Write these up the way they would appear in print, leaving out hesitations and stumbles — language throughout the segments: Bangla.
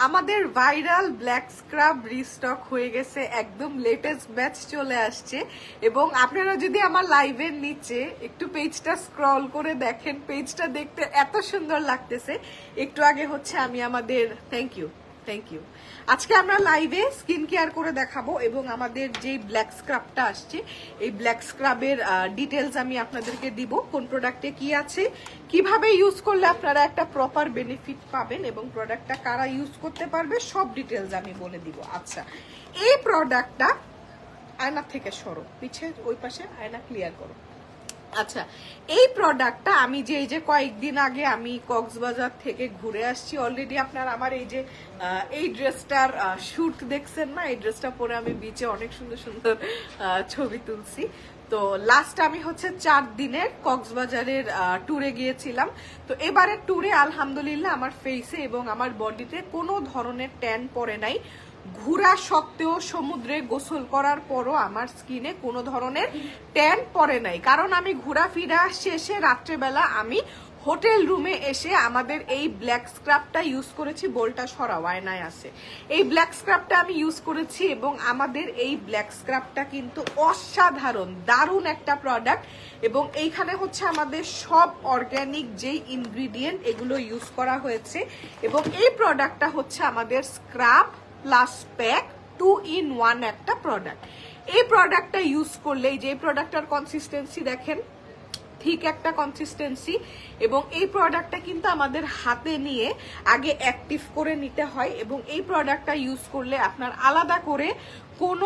আমাদের ভাইরাল ব্ল্যাক স্ক্রাব রিস্টক হয়ে গেছে, একদম লেটেস্ট ব্যাচ চলে আসছে। এবং আপনারা যদি আমার লাইভের নিচে একটু পেজটা স্ক্রল করে দেখেন, পেজটা দেখতে এত সুন্দর লাগতেছে। একটু আগে হচ্ছে আমি আমাদের থ্যাংক ইউ আজকে আমরা লাইভে স্কিন কেয়ার করে দেখাবো এবং আমাদের যে ব্ল্যাক স্ক্রাবটা আসছে এই ব্ল্যাক স্ক্রাবের ডিটেলস আমি আপনাদেরকে দিব, কোন প্রোডাক্টে কি আছে, কিভাবে ইউজ করলে আপনারা একটা প্রপার বেনিফিট পাবেন এবং প্রোডাক্টটা কারা ইউজ করতে পারবে সব ডিটেলস আমি বলে দিব। আচ্ছা, এই প্রোডাক্টটা আয়না থেকে সরো, পিছে ওই পাশে আয়না ক্লিয়ার করো। আচ্ছা, এই প্রোডাক্টটা আমি এই যে কয়েকদিন আগে আমি কক্সবাজার থেকে ঘুরে আসছি, অলরেডি আপনারা আমার এই ড্রেসটার শুট দেখছেন না, এই ড্রেসটা পরে আমি বিচে অনেক সুন্দর সুন্দর ছবি তুলছি। তো লাস্ট আমি হচ্ছে 4 দিনের কক্সবাজারের ট্যুরে গিয়েছিলাম। তো এবারের ট্যুরে আলহামদুলিল্লাহ আমার ফেসে এবং আমার বডিতে কোনো ধরনের ট্যান পড়ে নাই। ঘোরা সত্ত্বেও, সমুদ্রে গোসল করার পরও আমার স্কিনে কোনো ধরনের ট্যান পড়ে নাই, কারণ আমি ঘোরাফেরা শেষে রাত্রেবেলা আমি হোটেল রুমে এসে আমাদের এই ব্ল্যাক স্ক্রাবটা ইউজ করেছি। বোলটা সরাও, আয়নায় আছে। এই ব্ল্যাক স্ক্রাবটা আমি ইউজ করেছি এবং আমাদের এই ব্ল্যাক স্ক্রাবটা কিন্তু অসাধারণ দারুণ একটা প্রোডাক্ট। এবং এইখানে হচ্ছে আমাদের সব অর্গ্যানিক যেই ইনগ্রিডিয়েন্ট এগুলো ইউজ করা হয়েছে। এবং এই প্রোডাক্টটা হচ্ছে আমাদের স্ক্রাব প্লাস প্যাক 2 in 1 একটা প্রোডাক্ট। এই প্রোডাক্টটা ইউজ করলে যে প্রোডাক্টটার কনসিস্টেন্সি দেখেন, ঠিক একটা কনসিস্টেন্সি। এবং এই প্রোডাক্টটা কিন্তু আমাদের হাতে নিয়ে আগে অ্যাক্টিভ করে নিতে হয় এবং এই প্রোডাক্টটা ইউজ করলে আপনার আলাদা করে কোনো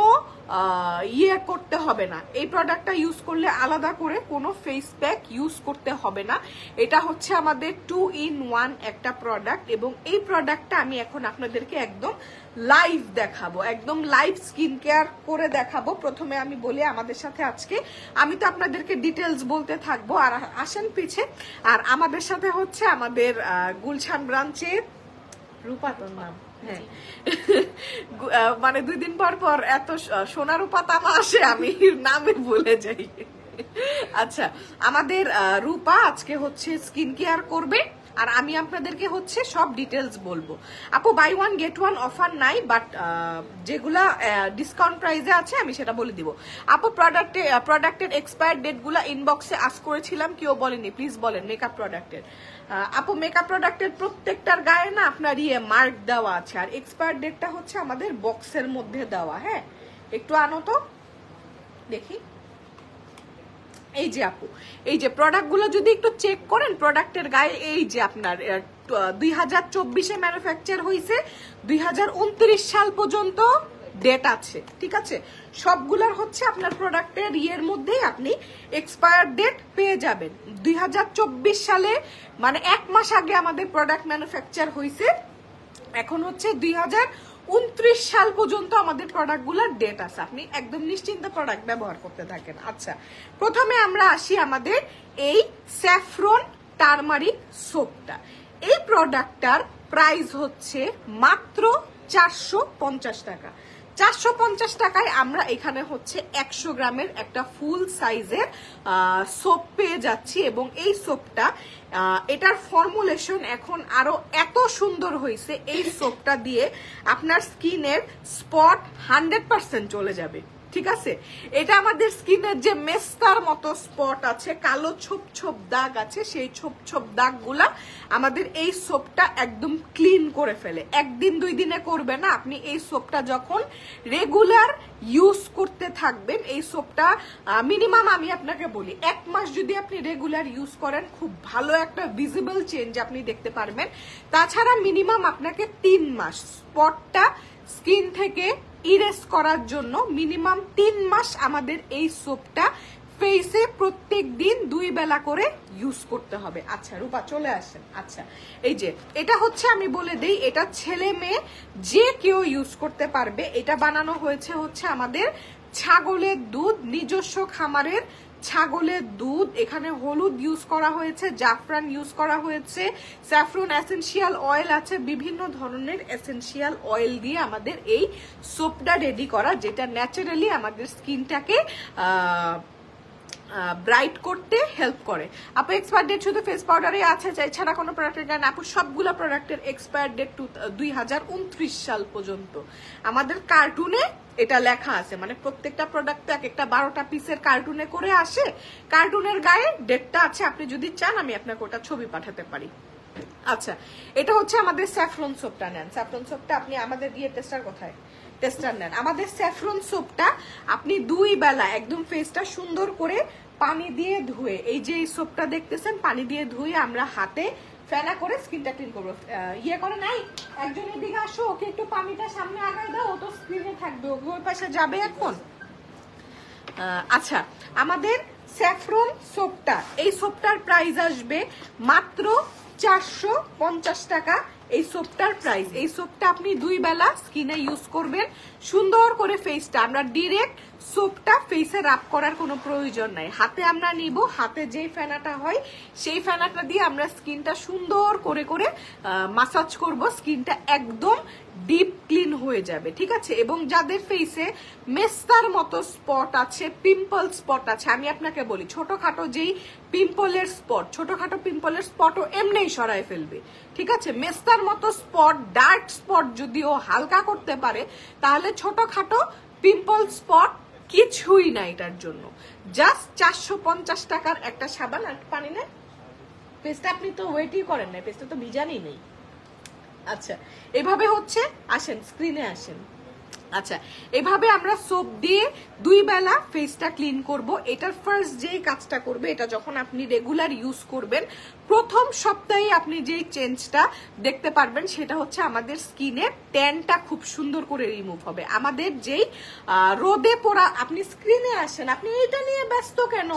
করতে হবে না। এই প্রোডাক্টটা ইউজ করলে আলাদা করে কোনো ফেস প্যাক ইউজ করতে হবে না। এটা হচ্ছে আমাদের 2 in 1 একটা প্রোডাক্ট এবং এই প্রোডাক্টটা আমি এখন আপনাদেরকে একদম লাইভ দেখাবো, একদম লাইভ স্কিন কেয়ার করে দেখাবো। প্রথমে আমি বলি আমাদের সাথে আজকে, আমি তো আপনাদেরকে ডিটেলস বলতে থাকবো, আর আসেন পিছে। আর আমাদের সাথে হচ্ছে আমাদের গুলশান ব্রাঞ্চের রূপা, তোর নাম, হ্যাঁ মানে 2 দিন পর পর এত সোনা রূপা তামা আসে আমি নামে ভুলে যাই। আচ্ছা, আমাদের রূপা আজকে হচ্ছে স্কিন কেয়ার করবে আর আমি আপনাদেরকে হচ্ছে সব ডিটেলস বলবো। আপু বাই 1 get 1 অফার নাই, বাট যেগুলা ডিসকাউন্ট প্রাইসে আছে আমি সেটা বলে দিব। আপু প্রোডাক্টের এক্সপায়ার ডেট গুলা ইনবক্সে আস্ক করেছিলাম, কেউ বলেনি, প্লিজ বলেন। মেকআপ প্রোডাক্টের আপু মেকআপ প্রোডাক্টের প্রত্যেকটার গায়ে না আপনার মার্ক দেওয়া আছে, আর এক্সপায়ার ডেটটা হচ্ছে আমাদের বক্সের মধ্যে দেওয়া। হ্যাঁ, একটু আনো তো দেখি। এই যে আপু, এই যে প্রোডাক্টগুলো যদি একটু চেক করেন, প্রোডাক্টের গায়ে এই যে আপনার 2024-এ ম্যানুফ্যাকচার হয়েছে, 2029 সাল পর্যন্ত ডেট আছে, ঠিক আছে। সবগুলোর হচ্ছে আপনার প্রোডাক্টের ইয়ের মধ্যেই আপনি এক্সপায়ার ডেট পেয়ে যাবেন। 2024 সালে মানে 1 মাস আগে আমাদের প্রোডাক্ট ম্যানুফ্যাকচার হয়েছে, এখন হচ্ছে 2029 সাল পর্যন্ত আমাদের প্রোডাক্টগুলোর ডেট আছে, আপনি একদম নিশ্চিন্তে প্রোডাক্ট ব্যবহার করতে থাকেন। আচ্ছা, প্রথমে আমরা আসি আমাদের এই স্যাফরন টারমারিক সোপটা। এই প্রোডাক্টটার প্রাইস হচ্ছে মাত্র 450 টাকা। 450 টাকায় আমরা এখানে হচ্ছে 100 গ্রামের একটা ফুল সাইজের সোপ পেয়ে যাচ্ছি এবং এই সোপটা এটার ফর্মুলেশন এখন আরো এত সুন্দর হয়েছে, এই সোপটা দিয়ে আপনার স্কিনের স্পট 100% চলে যাবে, ঠিক আছে। এটা আমাদের স্কিনের যে মেস্তার মতো স্পট আছে, কালো ছোপ ছোপ দাগ আছে, সেই ছোপ ছোপ দাগগুলা আমাদের এই সোপটা একদম ক্লিন করে ফেলে। 1 দিন 2 দিনে করবে না, আপনি এই সোপটা যখন রেগুলার ইউজ করতে থাকবেন, এই সোপটা মিনিমাম আমি আপনাকে বলি 1 মাস যদি আপনি রেগুলার ইউজ করেন, খুব ভালো একটা ভিজিবল চেঞ্জ আপনি দেখতে পারবেন। তাছাড়া মিনিমাম আপনাকে 3 মাস স্পটটা স্কিন থেকে ইরেজ করার জন্য মিনিমাম 3 মাস আমাদের এই সোপটা ফেসে প্রত্যেক দিন 2 বেলা করে ইউজ করতে হবে। আচ্ছা রূপা চলে আসেন। আচ্ছা, এই যে এটা হচ্ছে আমি বলে দেই, এটা ছেলে মেয়ে যে কেউ ইউজ করতে পারবে। এটা বানানো হয়েছে হচ্ছে আমাদের ছাগলের দুধ, নিজস্ব খামারের ছাগলের দুধ। এখানে হলুদ ইউজ করা হয়েছে, জাফরান ইউজ করা হয়েছে, স্যাফরন এসেনশিয়াল অয়েল আছে, বিভিন্ন ধরনের এসেনশিয়াল অয়েল দিয়ে আমাদের এই সোপটা রেডি করা, যেটা ন্যাচারালি আমাদের স্কিনটাকে ব্রাইট করতে হেল্প করে। আপু এক্সপায়ার ডেট শুধু ফেস পাউডারে আছে, এছাড়া কোনো প্রোডাক্টের গায়ে? আপু সবগুলো প্রোডাক্টের এক্সপায়ার ডেট 2029 সাল পর্যন্ত আমাদের কার্টুনে এটা লেখা আছে, মানে প্রত্যেকটা প্রোডাক্ট এক একটা 12টা পিসের কার্টুনে করে আসে, কার্টুনের গায়ে ডেটটা আছে। আপনি যদি চান আমি আপনাকে ওটা ছবি পাঠাতে পারি। আচ্ছা, এটা হচ্ছে আমাদের স্যাফরন সোপটা। নেন স্যাফরন সোপটা আপনি আমাদের দিয়ে টেস্টার কোথায় টেস্টার নেন। আমাদের স্যাফরন সোপটা আপনি 2 বেলা একদম ফেসটা সুন্দর করে পানি দিয়ে ধুয়ে, এই যে এই সোপটা দেখতেছেন পানি দিয়ে ধুয়ে আমরা হাতে ফেনা করে স্কিনটা ক্লিন করবো। ইয়ে করে নাই, একজন এদিকে আসো, ওকে একটু পানিটা সামনে আগায় দাও, ও তো স্ক্রিনে থাকবে, ওকে ওই পাশে যাবে এখন। আচ্ছা, আমাদের স্যাফরন সোপটা, এই সোপটার প্রাইস আসবে মাত্র 450 টাকা। এই সোপটার প্রাইস, এই সোপটা আপনি 2 বেলা স্কিনে ইউজ করবেন সুন্দর করে ফেসটা। আমরা ডিরেক্ট সোপটা ফেসে রাব করার কোনো প্রয়োজন নাই, হাতে আমরা নিব, হাতে যেই ফেনাটা হয় সেই ফেনাটা দিয়ে আমরা স্কিনটা সুন্দর করে করে মাসাজ করব, স্কিনটা একদম ডিপ ক্লিন হয়ে যাবে, ঠিক আছে। এবং যাদের ফেসে মেস্তার মতো স্পট আছে, পিম্পল স্পট আছে, আমি আপনাকে বলি ছোটখাটো যেই পিম্পলের স্পট, ছোটখাটো পিম্পলের স্পটও এমনিই সরায় ফেলবে, ঠিক আছে। মেস্তার মতো স্পট, ডার্ক স্পট যদিও হালকা করতে পারে, তাহলে ছোটখাটো পিম্পল স্পট কিছুই না এটার জন্য। জাস্ট 450 টাকার একটা সাবান আর পানি নেই, পেস্টটা আপনি তো ওয়েটই করেন না, পেস্টটা তো ভিজানই নেই। আচ্ছা, এভাবে হচ্ছে, আসেন স্ক্রিনে আসেন। আচ্ছা, এভাবে আমরা সোপ দিয়ে 2 বেলা ফেসটা ক্লিন করব। এটার ফার্স্ট যেই কাজটা করবে, এটা যখন আপনি রেগুলার ইউজ করবেন প্রথম সপ্তাহে আপনি যেই চেঞ্জটা দেখতে পারবেন সেটা হচ্ছে আমাদের স্কিনের ট্যানটা খুব সুন্দর করে রিমুভ হবে। আমাদের যেই রোদে পোড়া, আপনি স্ক্রিনে আসেন, আপনি এটা নিয়ে ব্যস্ত কেন?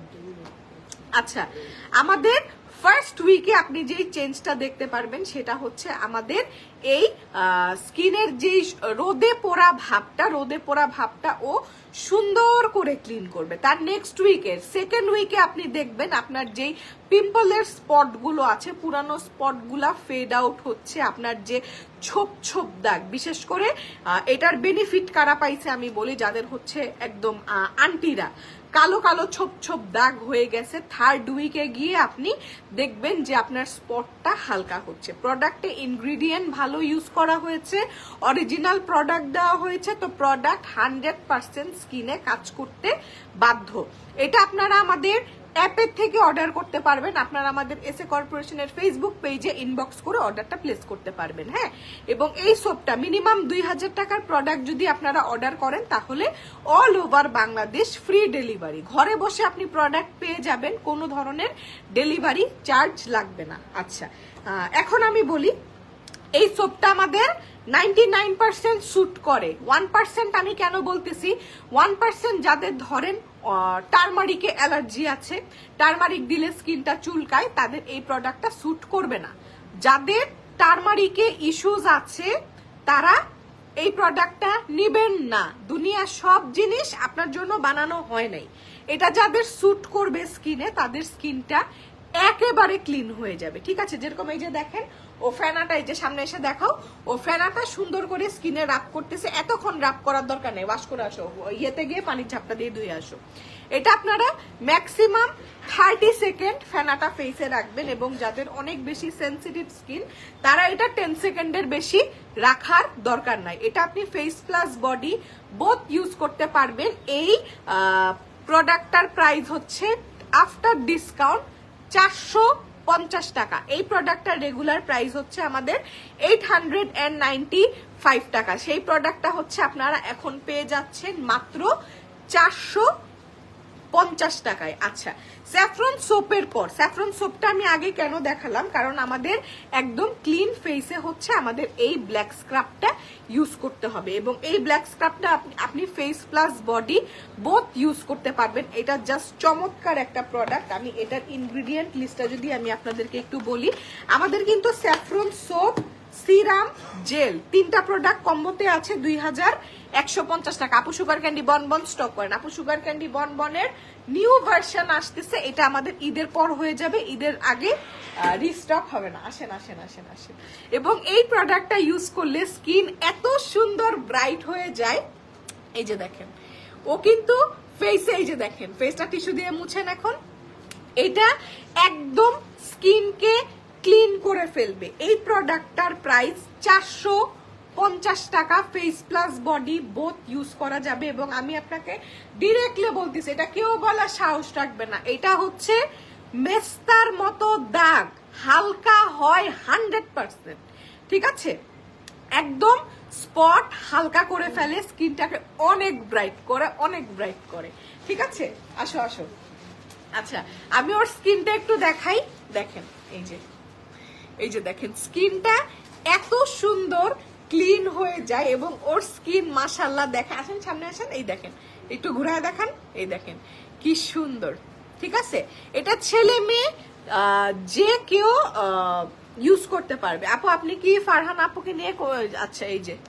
আচ্ছা, আমাদের ফার্স্ট উইকে আপনি যেই চেঞ্জটা দেখতে পারবেন সেটা হচ্ছে আমাদের এই স্কিনের যেই রোদে পোড়া ভাবটা ও সুন্দর করে ক্লিন করবে। তার নেক্সট উইকের সেকেন্ড উইকে আপনি দেখবেন আপনার যেই পিম্পলের স্পট গুলো আছে, পুরানো স্পট গুলা ফেড আউট হচ্ছে, আপনার যে ছোপ ছোপ দাগ, বিশেষ করে এটার বেনিফিট কারা পাইছে আমি বলি, যাদের হচ্ছে একদম আন্টিরা, কালো কালো ছোপ ছোপ দাগ হয়ে গেছে, থার্ড উইকে গিয়ে আপনি দেখবেন যে আপনার স্পটটা হালকা হচ্ছে। প্রোডাক্টে ইনগ্রিডিয়েন্ট ভালো ইউজ করা হয়েছে, অরিজিনাল প্রোডাক্ট দেওয়া হয়েছে, তো প্রোডাক্ট 100% স্কিনে কাজ করতে বাধ্য। এটা আপনারা আমাদের অ্যাপের থেকে অর্ডার করতে পারবেন, আপনারা আমাদের এসএ কর্পোরেশনের ফেসবুক পেজে ইনবক্স করে অর্ডারটা প্লেস করতে পারবেন। হ্যাঁ, এবং এই সোপটা মিনিমাম 2000 টাকার প্রোডাক্ট যদি আপনারা অর্ডার করেন তাহলে all over Bangladesh free delivery, ঘরে বসে আপনি প্রোডাক্ট পেয়ে যাবেন, কোনো ধরনের ডেলিভারি চার্জ লাগবে না। আচ্ছা, এখন আমি বলি এই সোপটা আমাদের 99% স্যুট করে, 1% আমি কেন বলতেছি, 1% যাদের ধরেন টারমারিকে অ্যালার্জি আছে, টারমারিক দিলে স্কিনটা চুলকায়, তাদের এই প্রোডাক্টটা স্যুট করবে না। যাদের টারমারিকে ইস্যুজ আছে তারা এই প্রোডাক্টটা নিবেন না, দুনিয়ার সব জিনিস আপনার জন্য বানানো হয় নাই। এটা যাদের স্যুট করবে স্কিনে, তাদের স্কিনটা একেবারে ক্লিন হয়ে যাবে, ঠিক আছে। যেরকম এই যে দেখেন ও ফেনাটা, এই যে সামনে এসে দেখাও, ও ফেনাটা সুন্দর করে স্কিনে রাব করতেছে, এতক্ষণ রাব করার দরকার নেই, ওয়াশ করে আসো, ইয়েতে গিয়ে পানির ঝাপটা দিয়ে ধুয়ে আসো। এটা আপনারা ম্যাক্সিমাম 30 সেকেন্ড ফেনাটা ফেসে রাখবেন, এবং যাদের অনেক বেশি সেনসিটিভ স্কিন তারা এটা 10 সেকেন্ডের বেশি রাখার দরকার নাই। এটা আপনি face plus body both use করতে পারবেন। এই প্রোডাক্টটার প্রাইস হচ্ছে আফটার ডিসকাউন্ট 450 টাকা। এই প্রোডাক্টটার রেগুলার প্রাইস হচ্ছে আমাদের 895 টাকা। সেই প্রোডাক্টটা হচ্ছে আপনারা এখন পেয়ে যাচ্ছেন মাত্র 450 টাকায়। আচ্ছা, স্যাফরন সোপের পর, স্যাফরন সোপটা আমি আগে কেন দেখালাম, কারণ আমাদের একদম ক্লিন ফেসে হচ্ছে আমাদের এই ব্ল্যাক স্ক্রাবটা ইউজ করতে হবে, এবং এই ব্ল্যাক স্ক্রাবটা আপনি face plus body both use করতে পারবেন। এটা জাস্ট চমৎকার একটা প্রোডাক্ট। আমি এটার ইনগ্রিডিয়েন্ট লিস্টটা যদি আমি আপনাদেরকে একটু বলি, আমাদের কিন্তু স্যাফরন সোপ, সিরাম, জেল, 3টা প্রোডাক্ট কম্বোতে আছে 2150 টাকা। আপু সুগার ক্যান্ডি বনবন স্টক করেন, আপু সুগার ক্যান্ডি বনবনের নিউ ভার্সন আসতেছে, এটা আমাদের ঈদের পর হয়ে যাবে, ঈদের আগে রিস্টক হবে না। আসেন আসেন আসেন আসেন। এবং এই প্রোডাক্টটা ইউজ করলে স্কিন এত সুন্দর ব্রাইট হয়ে যায়, এই যে দেখেন ও কিন্তু ফেসে এই যে দেখেন, ফেসটা টিস্যু দিয়ে মুছেন এখন। এটা একদম স্কিনকে ক্লিন করে ফেলবে। এই প্রোডাক্টটার প্রাইস 450 টাকা। Face plus body both use করা যাবে এবং আমি আপনাকে ডিরেক্টলি বলতেছি, এটা কেউ বলার সাহস রাখবে না, এটা হচ্ছে মেস্তার মতো দাগ, হালকা হয় 100%, ঠিক আছে? একদম স্পট হালকা করে ফেলে, স্কিনটাকে অনেক ব্রাইট করে, অনেক ব্রাইট করে, ঠিক আছে? আসো আসো। আচ্ছা, আমি ওর স্কিনটা একটু দেখাই। দেখেন এই যে দেখেন, স্কিনটা এত সুন্দর ক্লিন হয়ে যায় এবং ওর স্কিন মাশাআল্লাহ, দেখে আসেন সামনে আসেন, এই দেখেন, একটু ঘুরায় দেখান, এই দেখেন কি সুন্দর, ঠিক আছে? এটা ছেলে মেয়ে যে কেউ ইউজ করতে পারবে। আপু আপনি কি ফারহান আপুকে নিয়ে, আচ্ছা এই যে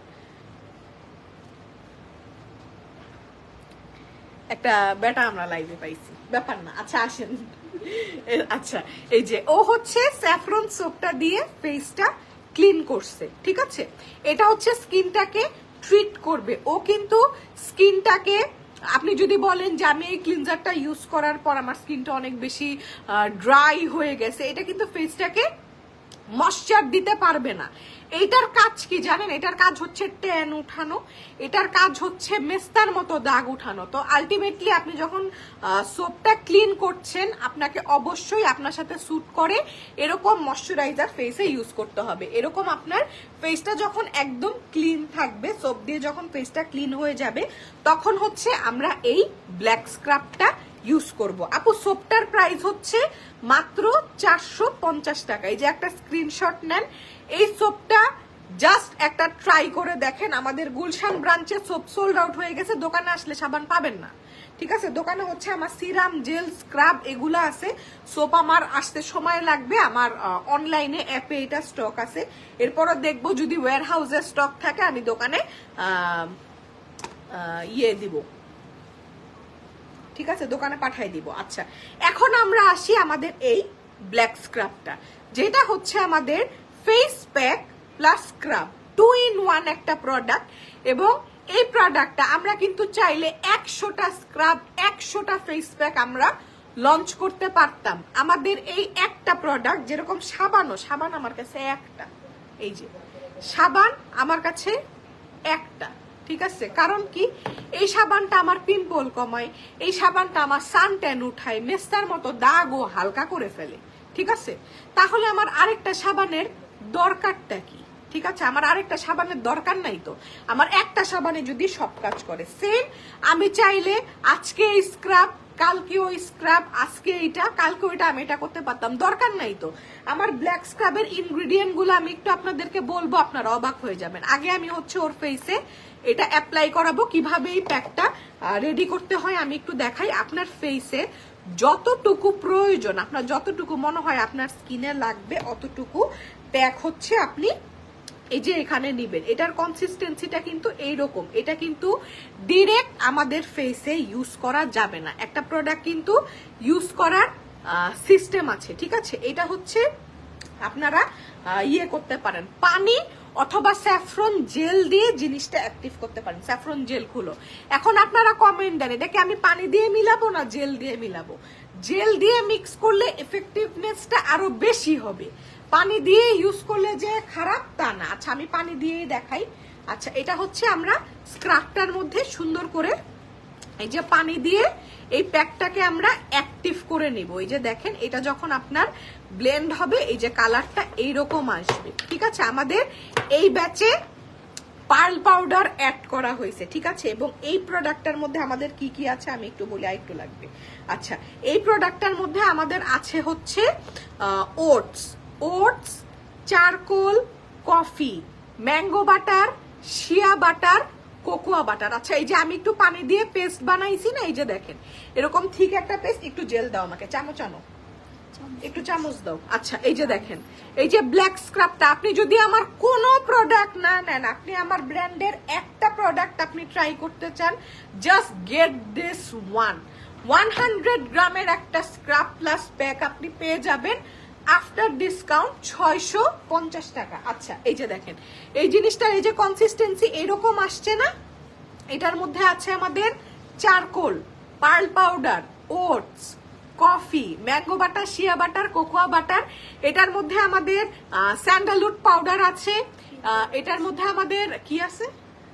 একটা বেটা আমরা লাইভে পাইছি, ব্যাপার না, আচ্ছা আসেন। আচ্ছা এই যে ও হচ্ছে স্যাফরন সোপটা দিয়ে ফেসটা ক্লিন করছে, ঠিক আছে? এটা হচ্ছে স্কিনটাকে ট্রিট করবে। ও কিন্তু স্কিনটাকে, আপনি যদি বলেন যে আমি এই ক্লিনজারটা ইউজ করার পর আমার স্কিনটা অনেক বেশি ড্রাই হয়ে গেছে, এটা কিন্তু ফেসটাকে ময়শ্চার দিতে পারবে না। এটার কাজ কি জানেন? এটার কাজ হচ্ছে ট্যান উঠানো, এটার কাজ হচ্ছে মেস্তার মতো দাগ উঠানো। তো আলটিমেটলি আপনি যখন সোপটা ক্লিন করছেন, আপনাকে অবশ্যই আপনার সাথে স্যুট করে এরকম ময়শ্চারাইজার ফেসে ইউজ করতে হবে। এরকম আপনার ফেসটা যখন একদম ক্লিন থাকবে, সোপ দিয়ে যখন ফেসটা ক্লিন হয়ে যাবে, তখন হচ্ছে আমরা এই ব্ল্যাক স্ক্রাবটা ইউজ করব। আপু সোপটার প্রাইস হচ্ছে মাত্র 450 টাকা। এই যে একটা স্ক্রিনশট নেন, এই সোপটা জাস্ট একটা ট্রাই করে দেখেন। আমাদের গুলশান ব্রাঞ্চে সোপ সোল্ড আউট হয়ে গেছে, দোকানে আসলে সাবান পাবেন না, ঠিক আছে? দোকানে হচ্ছে আমার সিরাম, জেল, স্ক্রাব এগুলো আছে। সোপ আমার আসতে সময় লাগবে, আমার অনলাইনে অ্যাপে এটা স্টক আছে। এরপরও দেখবো যদি ওয়্যার হাউসে স্টক থাকে আমি দোকানে দিব, ঠিক আছে? দোকানে পাঠাই দিব। আচ্ছা, এখন আমরা আসি আমাদের এই ব্ল্যাক স্ক্রাবটা, যেটা হচ্ছে আমাদের face pack plus scrub 2 in 1 একটা প্রোডাক্ট। এবং এই প্রোডাক্টটা আমরা কিন্তু চাইলে 100টা স্ক্রাব, 100টা ফেস প্যাক আমরা লঞ্চ করতে পারতাম। আমাদের এই একটা প্রোডাক্ট, যেরকম সাবান আমার কাছে একটা, এই যে সাবান আমার কাছে একটা, ঠিক আছে? কারণ কি, এই সাবানটা আমার পিম্পল কমায়, এই সাবানটা আমার সান ট্যান উঠায়, মেস্তার মতো দাগও হালকা করে ফেলে, ঠিক আছে? তাহলে আমার আরেকটা সাবানের দরকারটা কি? ঠিক আছে, আমার আরেকটা সাবানের দরকার নাই তো। আমার একটা সাবানে যদি সব কাজ করে, সেম আমি চাইলে আজকে এই স্ক্রাব, কালকে ওই স্ক্রাব, আজকে এইটা, কালকে ওইটা, আমি এটা করতে পারতাম, দরকার নাই তো। আমার ব্ল্যাক স্ক্রাবের ইনগ্রিডিয়েন্ট গুলো আমি একটু আপনাদেরকে বলবো, আপনারা অবাক হয়ে যাবেন। আগে আমি হচ্ছে ওর ফেসে এটা অ্যাপ্লাই করাবো, কিভাবে এই প্যাকটা রেডি করতে হয় আমি একটু দেখাই। আপনার ফেসে যতটুকু প্রয়োজন, আপনার যতটুকু মনে হয় আপনার স্কিনে লাগবে, অতটুকু প্যাক হচ্ছে আপনি এই যে এখানে নিবেন। এটার কনসিস্টেন্সিটা কিন্তু এইরকম, এটা কিন্তু ডিরেক্ট আমাদের ফেসে ইউজ করা যাবে না। একটা প্রোডাক্ট কিন্তু ইউজ করার সিস্টেম আছে, ঠিক আছে? এটা হচ্ছে আপনারা করতে পারেন, পানি অথবা স্যাফরন জেল দিয়ে জিনিসটা অ্যাক্টিভ করতে পারেন। স্যাফরন জেল খুলো, এখন আপনারা কমেন্ট দেন এটাকে আমি পানি দিয়ে মিলাবো না জেল দিয়ে মিলাবো। জেল দিয়ে মিক্স করলে এফেক্টিভনেসটা আরো বেশি হবে, পানি দিয়ে ইউজ করলে যে খারাপ তা না। আচ্ছা আমি পানি দিয়েই দেখাই। আচ্ছা এটা হচ্ছে আমরা স্ক্রাবটার মধ্যে সুন্দর করে এই যে পানি দিয়ে এই প্যাকটাকে আমরা অ্যাক্টিভ করে নিব। এই যে দেখেন, এটা যখন আপনার ব্লেন্ড হবে এই যে কালারটা এইরকম আসবে, ঠিক আছে? আমাদের এই ব্যাচে পার্ল পাউডার অ্যাড করা হয়েছে, ঠিক আছে? এবং এই প্রোডাক্টটার মধ্যে আমাদের কি কি আছে আমি একটু বলি, আরেকটু লাগবে। আচ্ছা এই প্রোডাক্টটার মধ্যে আমাদের আছে হচ্ছে oats, charcoal, coffee, mango butter, shea butter, cocoa butter. আচ্ছা এই যে আমি একটু পানি দিয়ে পেস্ট বানাইছি না, এই যে দেখেন এরকম ঠিক একটা পেস্ট। একটু জেল দাও আমাকে, চামচ আনো, একটু চামচ দাও। আচ্ছা এই যে দেখেন, এই যে ব্ল্যাক স্ক্রাবটা আপনি যদি আমার কোনো প্রোডাক্ট না নেন, আপনি আমার ব্র্যান্ডের একটা প্রোডাক্ট আপনি ট্রাই করতে চান, জাস্ট গেট দিস 100 গ্রামের একটা স্ক্রাব প্লাস প্যাক আপনি পেয়ে যাবেন আফটার ডিসকাউন্ট 650 টাকা। আচ্ছা এই যে দেখেন, এই জিনিসটার এই যে কনসিস্টেন্সি এরকম আসছে না, এটার মধ্যে আছে আমাদের charcoal, pearl powder, oats, coffee, mango butter, shea butter, cocoa butter. এটার মধ্যে আমাদের স্যান্ডালউড পাউডার আছে, এটার মধ্যে আমাদের কি আছে,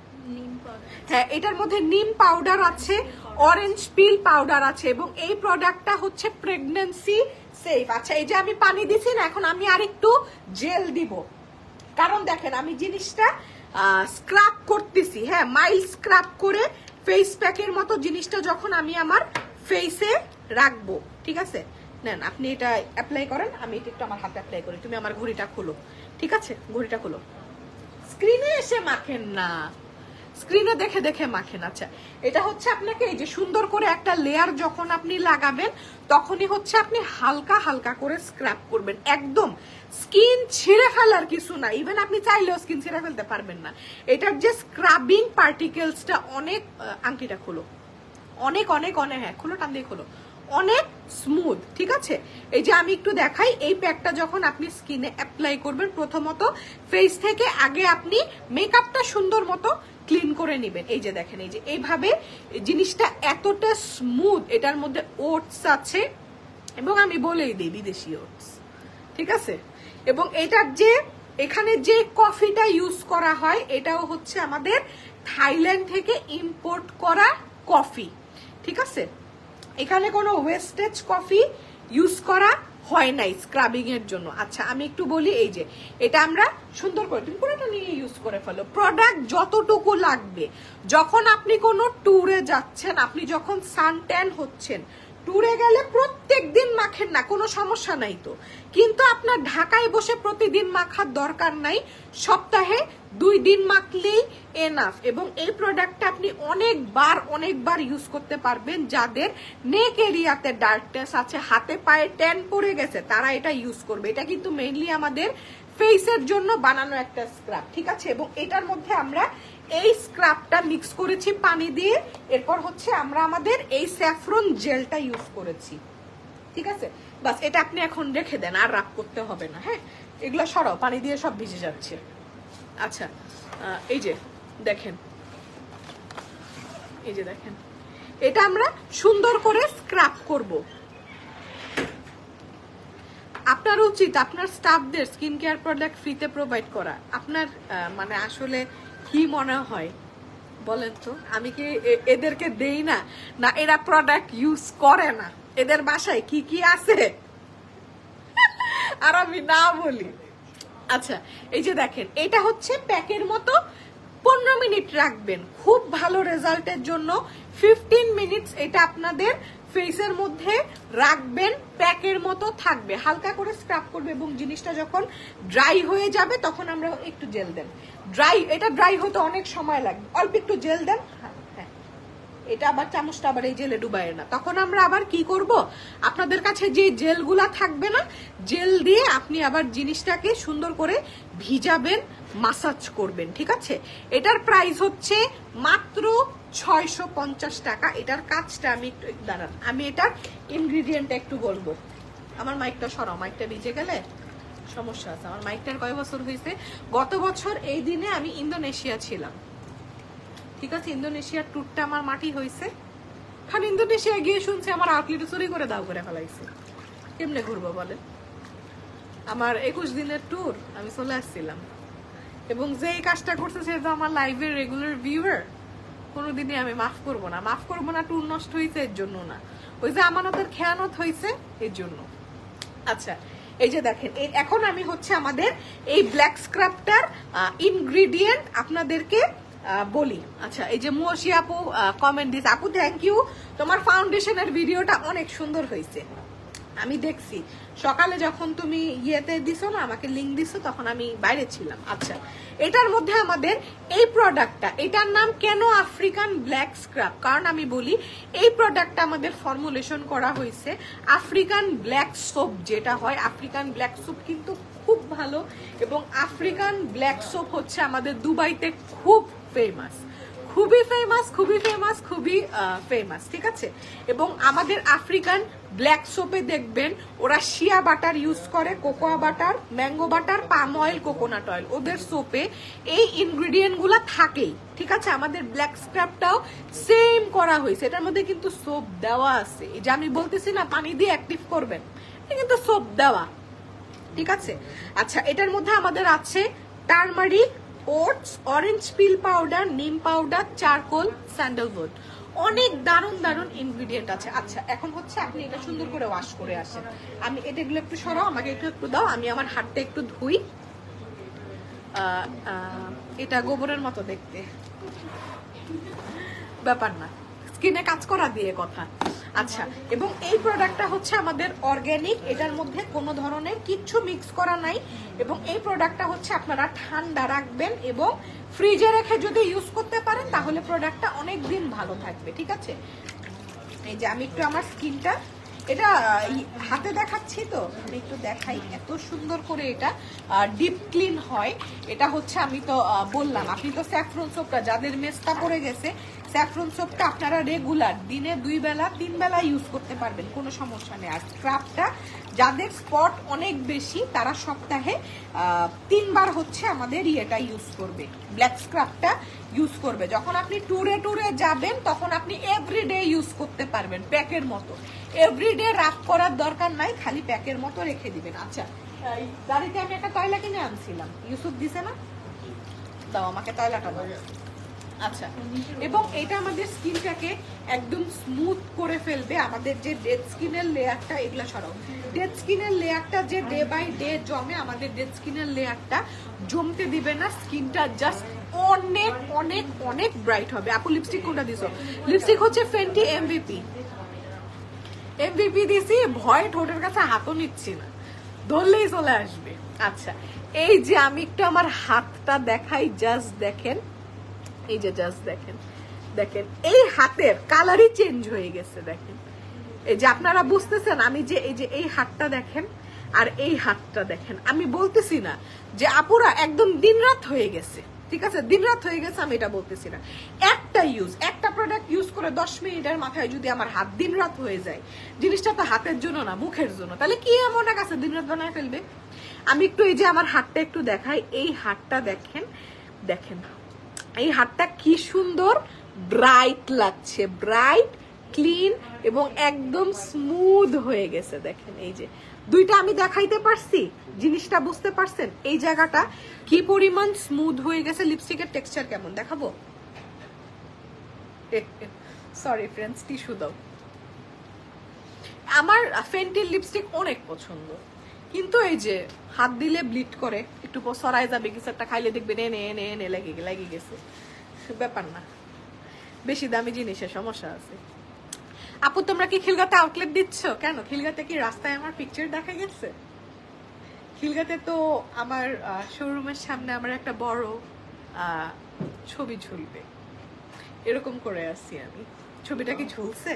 হ্যাঁ এটার মধ্যে নিম পাউডার আছে, অরেঞ্জ পিল পাউডার আছে, এবং এই প্রোডাক্টটা হচ্ছে প্রেগন্যান্সি সেফ। আচ্ছা এই যে আমি পানি দিছি না, এখন আমি আরেকটু জেল দিব, কারণ দেখেন আমি জিনিসটা স্ক্রাব করতেছি, হ্যাঁ মাইল্ড স্ক্রাব করে ফেস প্যাকের মতো জিনিসটা যখন আমি আমার ফেসে রাখবো, ঠিক আছে। নেন আপনি এটা অ্যাপ্লাই করেন, আমি এটা একটু আমার হাতে অ্যাপ্লাই করি। তুমি আমার ঘড়িটা খোলো, ঠিক আছে, ঘড়িটা খোলো। স্ক্রিনে এসে মাখেন না, স্ক্রিনে দেখে দেখে মাখেন। আচ্ছা এটা হচ্ছে আপনাকে এই যে সুন্দর করে একটা লেয়ার যখন আপনি লাগাবেন, তখনই হচ্ছে আপনি হালকা হালকা করে স্ক্রাব করবেন, একদম স্কিন ছিঁড়ে ফেলার কিছু না। ইভেন আপনি চাইলেও স্কিন ছিঁড়ে ফেলতে পারবেন না। এটার যে স্ক্রাবিং পার্টিকেলসটা অনেক, আংটিটা খোলো, অনেক অনেক অনেক, হ্যাঁ খোলো, টান দিয়ে খোলো, অনেক স্মুথ, ঠিক আছে। এই যে আমি একটু দেখাই, এই প্যাকটা যখন আপনি স্কিনে অ্যাপ্লাই করবেন, প্রথমত ফেস থেকে আগে আপনি মেকআপটা সুন্দর মতো ক্লিন করে নেবেন। এই যে দেখেন, এই যে এইভাবে জিনিসটা এতটা স্মুথ, এটার মধ্যে ওটস আছে, এবং আমি বলেই দিই বিদেশি ওটস, ঠিক আছে। এবং এটার যে এখানে যে কফিটা ইউজ করা হয়, এটাও হচ্ছে আমাদের থাইল্যান্ড থেকে ইম্পোর্ট করা কফি, ঠিক আছে। এখানে কোনো ওয়েস্টেজ কফি ইউজ করা হয় নাই স্ক্রাবিং এর জন্য। আচ্ছা আমি একটু বলি, এই যে এটা আমরা সুন্দর করে, তুমি পুরোটা নিয়ে ইউজ করে ফেলো। প্রোডাক্ট যতটুকু লাগবে, যখন আপনি কোনো ট্যুরে যাচ্ছেন, আপনি যখন সানট্যান হচ্ছেন, ট্যুরে গেলে প্রত্যেক দিন মাখেন না, কোনো সমস্যা নাই তো, কিন্তু আপনার ঢাকায় বসে প্রতিদিন মাখার দরকার নাই, সপ্তাহে 2 দিন মাখলেই এনাফ। এবং এই প্রোডাক্টটা আপনি অনেকবার ইউজ করতে পারবেন। যাদের নেক এরিয়াতে ডার্কনেস আছে, হাতে পায়ে ট্যান পড়ে গেছে, তারা এটা ইউজ করবে। এটা কিন্তু মেইনলি আমাদের ফেসের জন্য বানানো একটা স্ক্রাব, ঠিক আছে। এবং এটার মধ্যে আমরা এই স্ক্রাবটা মিক্স করেছি পানি দিয়ে, এরপর হচ্ছে আমরা আমাদের এই স্যাফরন জেলটা ইউজ করেছি, ঠিক আছে। বাস এটা আপনি এখন রেখে দেন, আর রাব করতে হবে না, হ্যাঁ এগুলো সরাও, পানি দিয়ে সব ভিজে যাচ্ছে। আচ্ছা এই যে দেখেন, এই যে দেখেন, এটা আমরা সুন্দর করে স্ক্রাব করব। আপনার উচিত আপনার স্টাফদের স্কিন কেয়ার প্রোডাক্ট ফ্রিতে প্রোভাইড করা। আপনার মানে আসলে কি মনে হয় বলেন তো, আমি কি এদেরকে দেই না, না এরা প্রোডাক্ট ইউজ করে না? এদের বাসায় কি কি আছে আর আমি না বলি। আচ্ছা এই যে দেখেন, এটা হচ্ছে প্যাকের মতো, 15 মিনিট রাখবেন খুব ভালো রেজাল্টের জন্য। 15 মিনিটস এটা আপনাদের ফেসের মধ্যে রাখবেন, প্যাকের মতো থাকবে, হালকা করে স্ক্রাব করবে, এবং জিনিসটা যখন ড্রাই হয়ে যাবে তখন আমরা একটু জেল দেন। এটা ড্রাই হতে অনেক সময় লাগবে, অল্প একটু জেল দেন, হ্যাঁ এটা আবার চামচটা আবার এই জেলে ডুবায় না। তখন আমরা আবার কি করব, আপনাদের কাছে যে জেলগুলা থাকবে না, জেল দিয়ে আপনি আবার জিনিসটাকে সুন্দর করে ভিজাবেন, মাসাজ করবেন, ঠিক আছে। এটার প্রাইস হচ্ছে মাত্র 650 টাকা। এটার কাজটা আমি একটু দাঁড়ান, আমি এটার ইনগ্রিডিয়েন্টটা একটু বলবো। আমার মাইকটা সরাও, মাইকটা ভিজে গেলে সমস্যা আছে। আমার মাইকটার কয় বছর হয়েছে, গত বছর এই দিনে আমি ইন্দোনেশিয়া ছিলাম, ঠিক আছে। ইন্দোনেশিয়ার ট্যুরটা আমার মাটি হয়েছে, খালি ইন্দোনেশিয়া গিয়ে শুনছি আমার আউটলেটে চুরি করে দাও করে ফেলাইছে। কেমনে ঘুরবো বলে, আমার 21 দিনের ট্যুর, আমি চলে আসছিলাম। এবং যে কাজটা করছে সে তো আমার লাইভের রেগুলার ভিউয়ার, কোনোদিনই আমি মাফ করবো না। ট্যুর নষ্ট হয়েছে এর জন্য না, ওই যে আমানতের খেয়ানত হয়েছে এর জন্য। আচ্ছা এই যে দেখেন, এখন আমি হচ্ছে আমাদের এই ব্ল্যাক স্ক্রাবটার ইনগ্রিডিয়েন্ট আপনাদেরকে বলি। আচ্ছা এই যে মুশি আপু কমেন্ট দিস, আপু থ্যাংক ইউ, তোমার ফাউন্ডেশনের ভিডিওটা অনেক সুন্দর হয়েছে, আমি দেখছি সকালে যখন তুমি ইয়েতে দিছো না, আমাকে লিংক দিছো, তখন আমি বাইরে ছিলাম। আচ্ছা এটার মধ্যে আমাদের এই প্রোডাক্টটা, এটার নাম কেন আফ্রিকান ব্ল্যাক স্ক্রাব, কারণ আমি বলি এই প্রোডাক্টটা আমাদের ফর্মুলেশন করা হয়েছে আফ্রিকান ব্ল্যাক সোপ যেটা হয়। আফ্রিকান ব্ল্যাক সোপ কিন্তু খুব ভালো, এবং আফ্রিকান ব্ল্যাক সোপ হচ্ছে আমাদের দুবাইতে খুব ফেমাস, খুবই ফেমাস, খুবই ফেমাস, খুবই ফেমাস, ঠিক আছে। এবং আমাদের আফ্রিকান ব্ল্যাক সোপে দেখবেন ওরা শিয়া বাটার ইউজ করে, cocoa butter, mango butter, palm oil, coconut oil. ওদের সোপে এই ইনগ্রিডিয়েন্ট গুলা থাকেই, ঠিক আছে। আমাদের ব্ল্যাক স্ক্রাবটাও সেম করা হয়েছে, এটার মধ্যে কিন্তু সোপ দেওয়া আছে। এই যে আমি বলতেছি না পানি দিয়ে অ্যাক্টিভ করবেন, এটা কিন্তু সোপ দেওয়া, ঠিক আছে। আচ্ছা, এটার মধ্যে আমাদের আছে turmeric, oats, orange peel powder, neem powder, charcoal, sandalwood. অনেক দারুণ দারুণ ইনগ্রিডিয়েন্ট আছে। আচ্ছা, এখন হচ্ছে আপনি এটা সুন্দর করে ওয়াশ করে আসেন। আমি এটাগুলো একটু সরাও, আমাকে একটু দাও, আমি আমার হাতটা একটু ধুই। এটা গোবরের মতো দেখতে, ব্যাপার না, স্কিনে কাজ করা দিয়ে কথা। আচ্ছা, এবং এই প্রোডাক্টটা হচ্ছে আমাদের অর্গানিক, এটার মধ্যে কোনো ধরনের কিচ্ছু মিক্স করা নাই। এবং এই প্রোডাক্টটা হচ্ছে আপনারা ঠান্ডা রাখবেন এবং ফ্রিজে রেখে যদি ইউজ করতে পারেন তাহলে প্রোডাক্টটা অনেক দিন ভালো থাকবে, ঠিক আছে। এই যে আমি একটু আমার স্কিনটা এটা হাতে দেখাচ্ছি, তো আমি একটু দেখাই। এত সুন্দর করে এটা ডিপ ক্লিন হয়। এটা হচ্ছে আমি তো বললাম, আপনি তো স্যাফরন সোপটা, যাদের মেস্তা পড়ে গেছে, স্যাফরন সোপটা আপনারা রেগুলার দিনে 2 বেলা 3 বেলা ইউজ করতে পারবেন, কোনো সমস্যা নেই। আর স্ক্রাবটা যাদের স্পট অনেক বেশি তারা সপ্তাহে 3 বার হচ্ছে আমাদের এটা ইউজ করবে, ব্ল্যাক স্ক্রাবটা ইউজ করবে। যখন আপনি ট্যুরে যাবেন তখন আপনি এভরিডে ইউজ করতে পারবেন, প্যাকের মতো। এভরিডে রাফ করার দরকার নাই, খালি প্যাকের মতো রেখে দিবেন। আচ্ছা, গাড়িতে আমি একটা তয়লা কিনে আনছিলাম, ইউসুফ দিছে না, দাও আমাকে তয়লাটা দাও। আচ্ছা, এবং এটা আমাদের স্কিনটাকে একদম স্মুথ করে ফেলবে। আমাদের যে ডেড স্কিনের লেয়ারটা, এগুলা সরাও, ডেড স্কিনের লেয়ারটা যে ডে বাই ডে জমে, আমাদের ডেড স্কিনের লেয়ারটা জমতে দিবে না। স্কিনটা জাস্ট অনেক অনেক অনেক ব্রাইট হবে। আপু লিপস্টিক কোনটা দিছো? লিপস্টিক হচ্ছে ফেন্টি এমভিপি। এমভিপি দিছি, ভয় ঠোঁটের কাছে হাতও নিচ্ছি না, ধরলেই চলে আসবে। আচ্ছা, এই যে আমি একটু আমার হাতটা দেখাই, জাস্ট দেখেন, এই যে জাস্ট দেখেন, দেখেন এই হাতের কালারই চেঞ্জ হয়ে গেছে। দেখেন, এই যে আপনারা বুঝতেছেন, আমি যে এই যে এই হাতটা দেখেন আর এই হাতটা দেখেন, আমি বলতেছি না যে আপুরা একদম দিনরাত হয়ে গেছে, ঠিক আছে, দিনরাত হয়ে গেছে, আমি এটা বলতেছি না। একটা প্রোডাক্ট ইউজ করে 10 মিনিটের মাথায় যদি আমার হাত দিনরাত হয়ে যায়, জিনিসটা তো হাতের জন্য না, মুখের জন্য, তাহলে কি এমন এক আছে দিনরাত বানায় ফেলবে? আমি একটু এই যে আমার হাতটা একটু দেখাই, এই হাতটা দেখেন, দেখেন এই হাতটা কি সুন্দর ব্রাইট লাগছে, ব্রাইট, ক্লিন এবং একদম স্মুথ হয়ে গেছে। দেখেন এই যে দুইটা আমি দেখাইতে পারছি, জিনিসটা বুঝতে পারছেন এই জায়গাটা কি পরিমাণ স্মুথ হয়ে গেছে। লিপস্টিকের টেক্সচার কেমন দেখাবো? সরি ফ্রেন্ডস, টিস্যু দাও। আমার ফেন্টির লিপস্টিক অনেক পছন্দ, কিন্তু এই যে হাত দিলে ব্লিড করে, একটু পর সরাই যাবে, কিছু একটা খাইলে দেখবেন এনে এনে এনে লেগে গেছে, ব্যাপার না, বেশি দামি জিনিসের সমস্যা আছে। আপু তোমরা কি খিলগাতে আউটলেট দিচ্ছ? কেন খিলগাতে কি রাস্তায় আমার পিকচার দেখা গেছে? খিলগাতে তো আমার শোরুমের সামনে আমার একটা বড় ছবি ঝুলবে, এরকম করে আসছি আমি। ছবিটা কি ঝুলছে?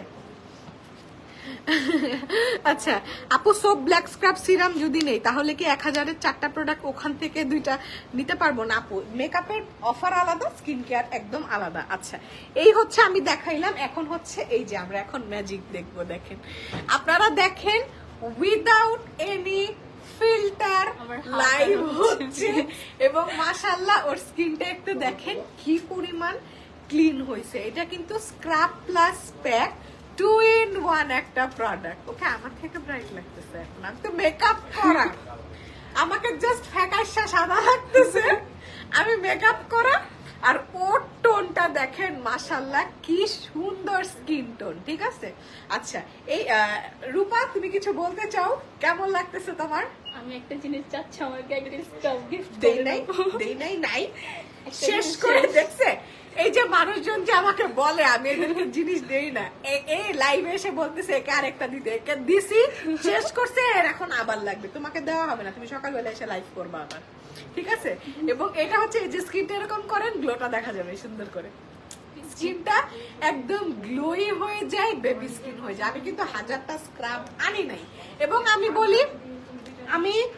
আচ্ছা আপু, সোপ, ব্ল্যাক স্ক্রাব, সিরাম যদি নেই তাহলে কি 1000-এর 4টা প্রোডাক্ট ওখান থেকে 2টা নিতে পারবো না? আপু মেকআপের অফার আলাদা, স্কিন কেয়ার একদম আলাদা। আচ্ছা, এই হচ্ছে আমি দেখাইলাম, এখন হচ্ছে এই যে আমরা এখন ম্যাজিক দেখবো। দেখেন আপনারা, দেখেন উইদাউট এনি ফিল্টার লাইভ হচ্ছে, এবং মাশাআল্লাহ ওর স্কিনটা একটু দেখেন কি পরিমাণ ক্লিন হয়েছে। এটা কিন্তু স্ক্রাব প্লাস প্যাক 2 in 1 একটা প্রোডাক্ট। ওকে, আমার থেকে ব্রাইট লাগতেছে এখন, আমি তো মেকআপ করা, আমাকে জাস্ট ফ্যাকাশা সাদা লাগতেছে, আমি মেকআপ করা। আর ওর টোনটা দেখেন, মাশাআল্লাহ কি সুন্দর স্কিন টোন, ঠিক আছে। আচ্ছা, এই রূপা তুমি কিছু বলতে চাও? কেমন লাগতেছে তোমার? আমি একটা জিনিস চাচ্ছি, আমাকে একটা স্টোভ গিফট দেই নাই শেষ করে দেখছে। এই যে মানুষজন যে আমাকে বলে আমি এদেরকে জিনিস দেই না, এই লাইভে এসে বলতেছে একে আরেকটা দিতে, একে দিছি, শেষ করছে, এখন আবার লাগবে। তোমাকে দেওয়া হবে না, তুমি সকালবেলা এসে লাইভ করবা আবার, ঠিক আছে। এবং এটা হচ্ছে এই যে স্কিনটা এরকম করেন, গ্লোটা দেখা যাবে সুন্দর করে, স্কিনটা একদম গ্লোই হয়ে যায়, বেবি স্কিন হয়ে যায়। আমি কিন্তু 1000টা স্ক্রাব আনি নাই, এবং আমি বলি আমি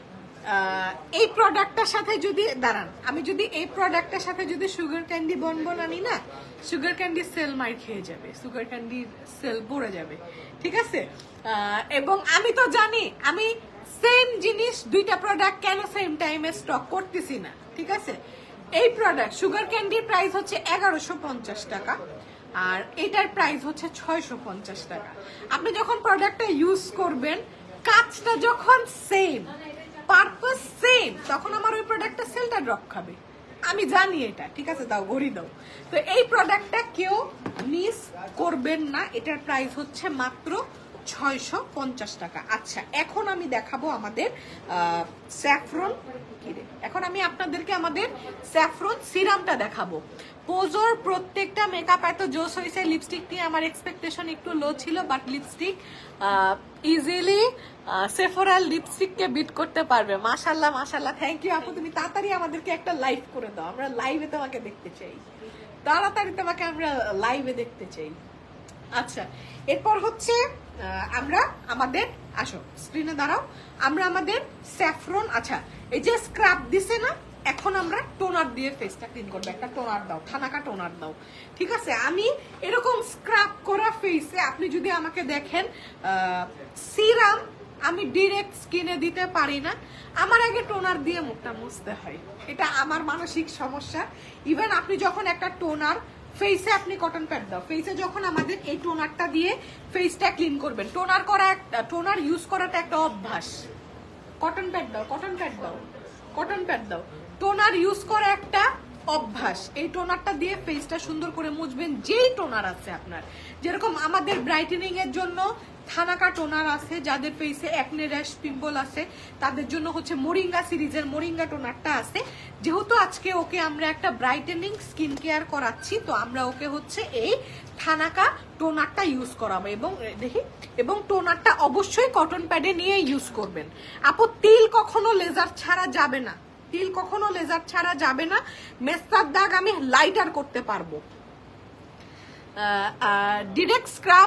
এই প্রোডাক্টটার সাথে যদি দাঁড়ান, আমি যদি এই প্রোডাক্টটার সাথে যদি সুগার ক্যান্ডি বনবন আনি না, সুগার ক্যান্ডি সেল মার খেয়ে যাবে, সুগার ক্যান্ডির সেল পড়ে যাবে, ঠিক আছে? এবং আমি তো জানি আমি সেম জিনিস দুইটা প্রোডাক্ট কেন সেম টাইমে স্টক করতেছি না, ঠিক আছে? এই প্রোডাক্ট সুগার ক্যান্ডির প্রাইস হচ্ছে 1150 টাকা, আর এটার প্রাইস হচ্ছে 650 টাকা। আপনি যখন প্রোডাক্টটা ইউজ করবেন, কাজটা যখন সেম, পারপাস সেম, তখন আমার ওই প্রোডাক্টটা সেলটা ড্রপ খাবে, আমি জানি এটা, ঠিক আছে? দাও ঘড়ি দাও। তো এই প্রোডাক্টটা কেউ মিস করবেন না, এটার প্রাইস হচ্ছে মাত্র 650 টাকা। আচ্ছা, এখন আমি দেখাবো আমাদের স্যাফরন, এখন আমি আপনাদেরকে আমাদের স্যাফরন সিরামটা দেখাবো। পোজোর প্রত্যেকটা মেকআপ এত জোস হয়েছে, লিপস্টিক নিয়ে আমার এক্সপেকটেশন একটু লো ছিল, বাট লিপস্টিক ইজিলি সেফোরাল লিপস্টিককে বিট করতে পারবে। মাশাল্লাহ মাশাল্লাহ, থ্যাংক ইউ আপু, তুমি তাড়াতাড়ি আমাদেরকে একটা লাইভ করে দাও, আমরা লাইভে তোমাকে দেখতে চাই, তাড়াতাড়ি তোমাকে আমরা লাইভে দেখতে চাই। আচ্ছা, এরপর হচ্ছে আমরা আমাদের, আসো স্ক্রিনে দাঁড়াও, আমরা আমাদের স্যাফরন, আচ্ছা এই যে স্ক্রাব দিছে না, এখন আমরা টোনার দিয়ে ফেসটা ক্লিন করবো। একটা টোনার দাও, থানাকা টোনার দাও, ঠিক আছে? আমি এরকম স্ক্রাব করা ফেসে আপনি যদি আমাকে দেখেন, সিরাম আমি ডিরেক্ট স্কিনে দিতে পারি না, আমার আগে টোনার দিয়ে মুখটা মুছতে হয়, এটা আমার মানসিক সমস্যা। ইভেন আপনি যখন একটা টোনার ফেসে, আপনি কটন প্যাড দাও, ফেসে যখন আমাদের এই টোনারটা দিয়ে ফেসটা ক্লিন করবেন, টোনার করা একটা, টোনার ইউজ করাটা একটা অভ্যাস। কটন প্যাড দাও, কটন প্যাড দাও, কটন প্যাড দাও, টোনার ইউজ করা একটা অভ্যাস। এই টোনারটা দিয়ে ফেসটা সুন্দর করে মুছবেন, যেই টোনার আছে আপনার, যেরকম আমাদের ব্রাইটেনিং এর জন্য থানাকা টোনার আছে, যাদের ফেসে অ্যাকনে র্যাশ পিম্পল আছে তাদের জন্য হচ্ছে মোরিঙ্গা সিরিজের মোরিঙ্গা টোনারটা আছে। যেহেতু আজকে ওকে আমরা একটা ব্রাইটেনিং স্কিন কেয়ার করাচ্ছি, তো আমরা ওকে হচ্ছে এই থানাকা টোনারটা ইউজ করাবো, এবং দেখি, এবং টোনারটা অবশ্যই কটন প্যাডে নিয়ে ইউজ করবেন। আপু তিল কখনো লেজার ছাড়া যাবে না, তিল কখনো লেজার ছাড়া যাবে না। মেস্তার দাগ আমি লাইটার করতে পারবো। ডিরেক্ট স্ক্রাব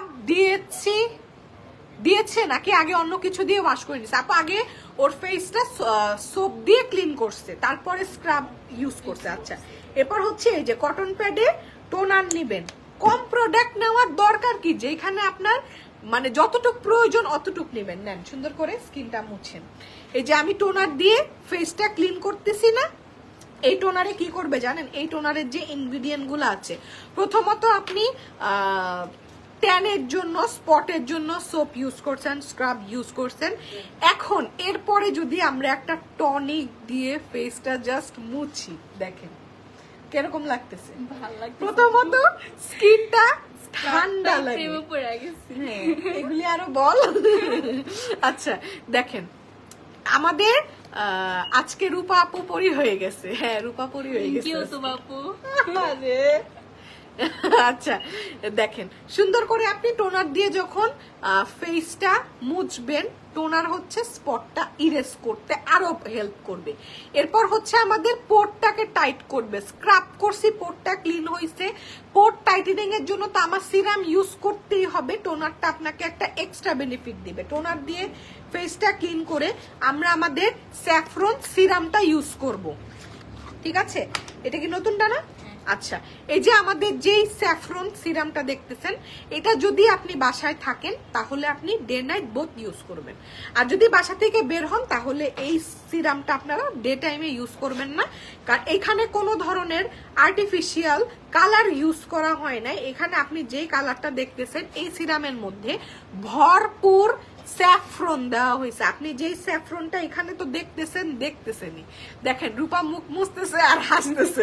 দিয়েছে নাকি আগে অন্য কিছু দিয়ে ওয়াশ করে নিছে? আপু আগে ওর ফেসটা সোপ দিয়ে ক্লিন করছে, তারপরে স্ক্রাব ইউজ করছে। আচ্ছা, এরপর হচ্ছে এই যে কটন প্যাডে টোনার নিবেন, কম প্রোডাক্ট নেওয়ার দরকার কি, যেখানে আপনার মানে যতটুক প্রয়োজন অতটুক নেবেন, নেন সুন্দর করে স্কিনটা মুছেন। এই যে আমি টোনার দিয়ে ফেসটা ক্লিন করতেছি না, এই টোনারে কি করবে জানেন? এই টোনারের যে ইনগ্রিডিয়েন্ট গুলো আছে, প্রথমত আপনি ট্যানের জন্য, স্পটের জন্য সোপ ইউজ করছেন, স্ক্রাব ইউজ করছেন। এখন এরপরে যদি আমরা একটা টনিক দিয়ে ফেসটা জাস্ট মুছি, দেখেন কিরকম লাগতেছে। প্রথমত স্কিনটা ঠান্ডা লাগে, এগুলি আরো বল। আচ্ছা দেখেন, আমাদের আজকে রূপা আপু পরি হয়ে গেছে, হ্যাঁ রূপা পরি হয়ে গেছে। আচ্ছা দেখেন, সুন্দর করে আপনি টোনার দিয়ে যখন ফেসটা মুছবেন, টোনার হচ্ছে স্পটটা ইরেজ করতে আরো হেল্প করবে। এরপর হচ্ছে আমাদের পোরটাকে টাইট করবে। স্ক্রাব করছি, পোরটা ক্লিন হয়েছে, পোর টাইটেনিং এর জন্য তো আমার সিরাম ইউজ করতেই হবে। টোনারটা আপনাকে একটা এক্সট্রা বেনিফিট দিবে। টোনার দিয়ে ফেসটা ক্লিন করে আমরা আমাদের স্যাফরন সিরামটা ইউজ করব, ঠিক আছে? এটা কি নতুনটা না? আচ্ছা, এই যে আমাদের যেই স্যাফরন সিরামটা দেখতেছেন, এটা যদি আপনি বাসায় থাকেন তাহলে আপনি ডে নাইট বোথ ইউজ করবেন, আর যদি বাসা থেকে বের হন তাহলে এই সিরামটা আপনারা ডে টাইমে ইউজ করবেন না, কারণ এখানে কোনো ধরনের আর্টিফিশিয়াল কালার ইউজ করা হয় না। এখানে আপনি যেই কালারটা দেখতেছেন, এই সিরামের মধ্যে ভরপুর স্যাফরন দেওয়া হয়েছে। আপনি যেই স্যাফরনটা এখানে তো দেখতেছেনই, দেখেন রূপা মুখ মুছতেছে আর হাসতেছে।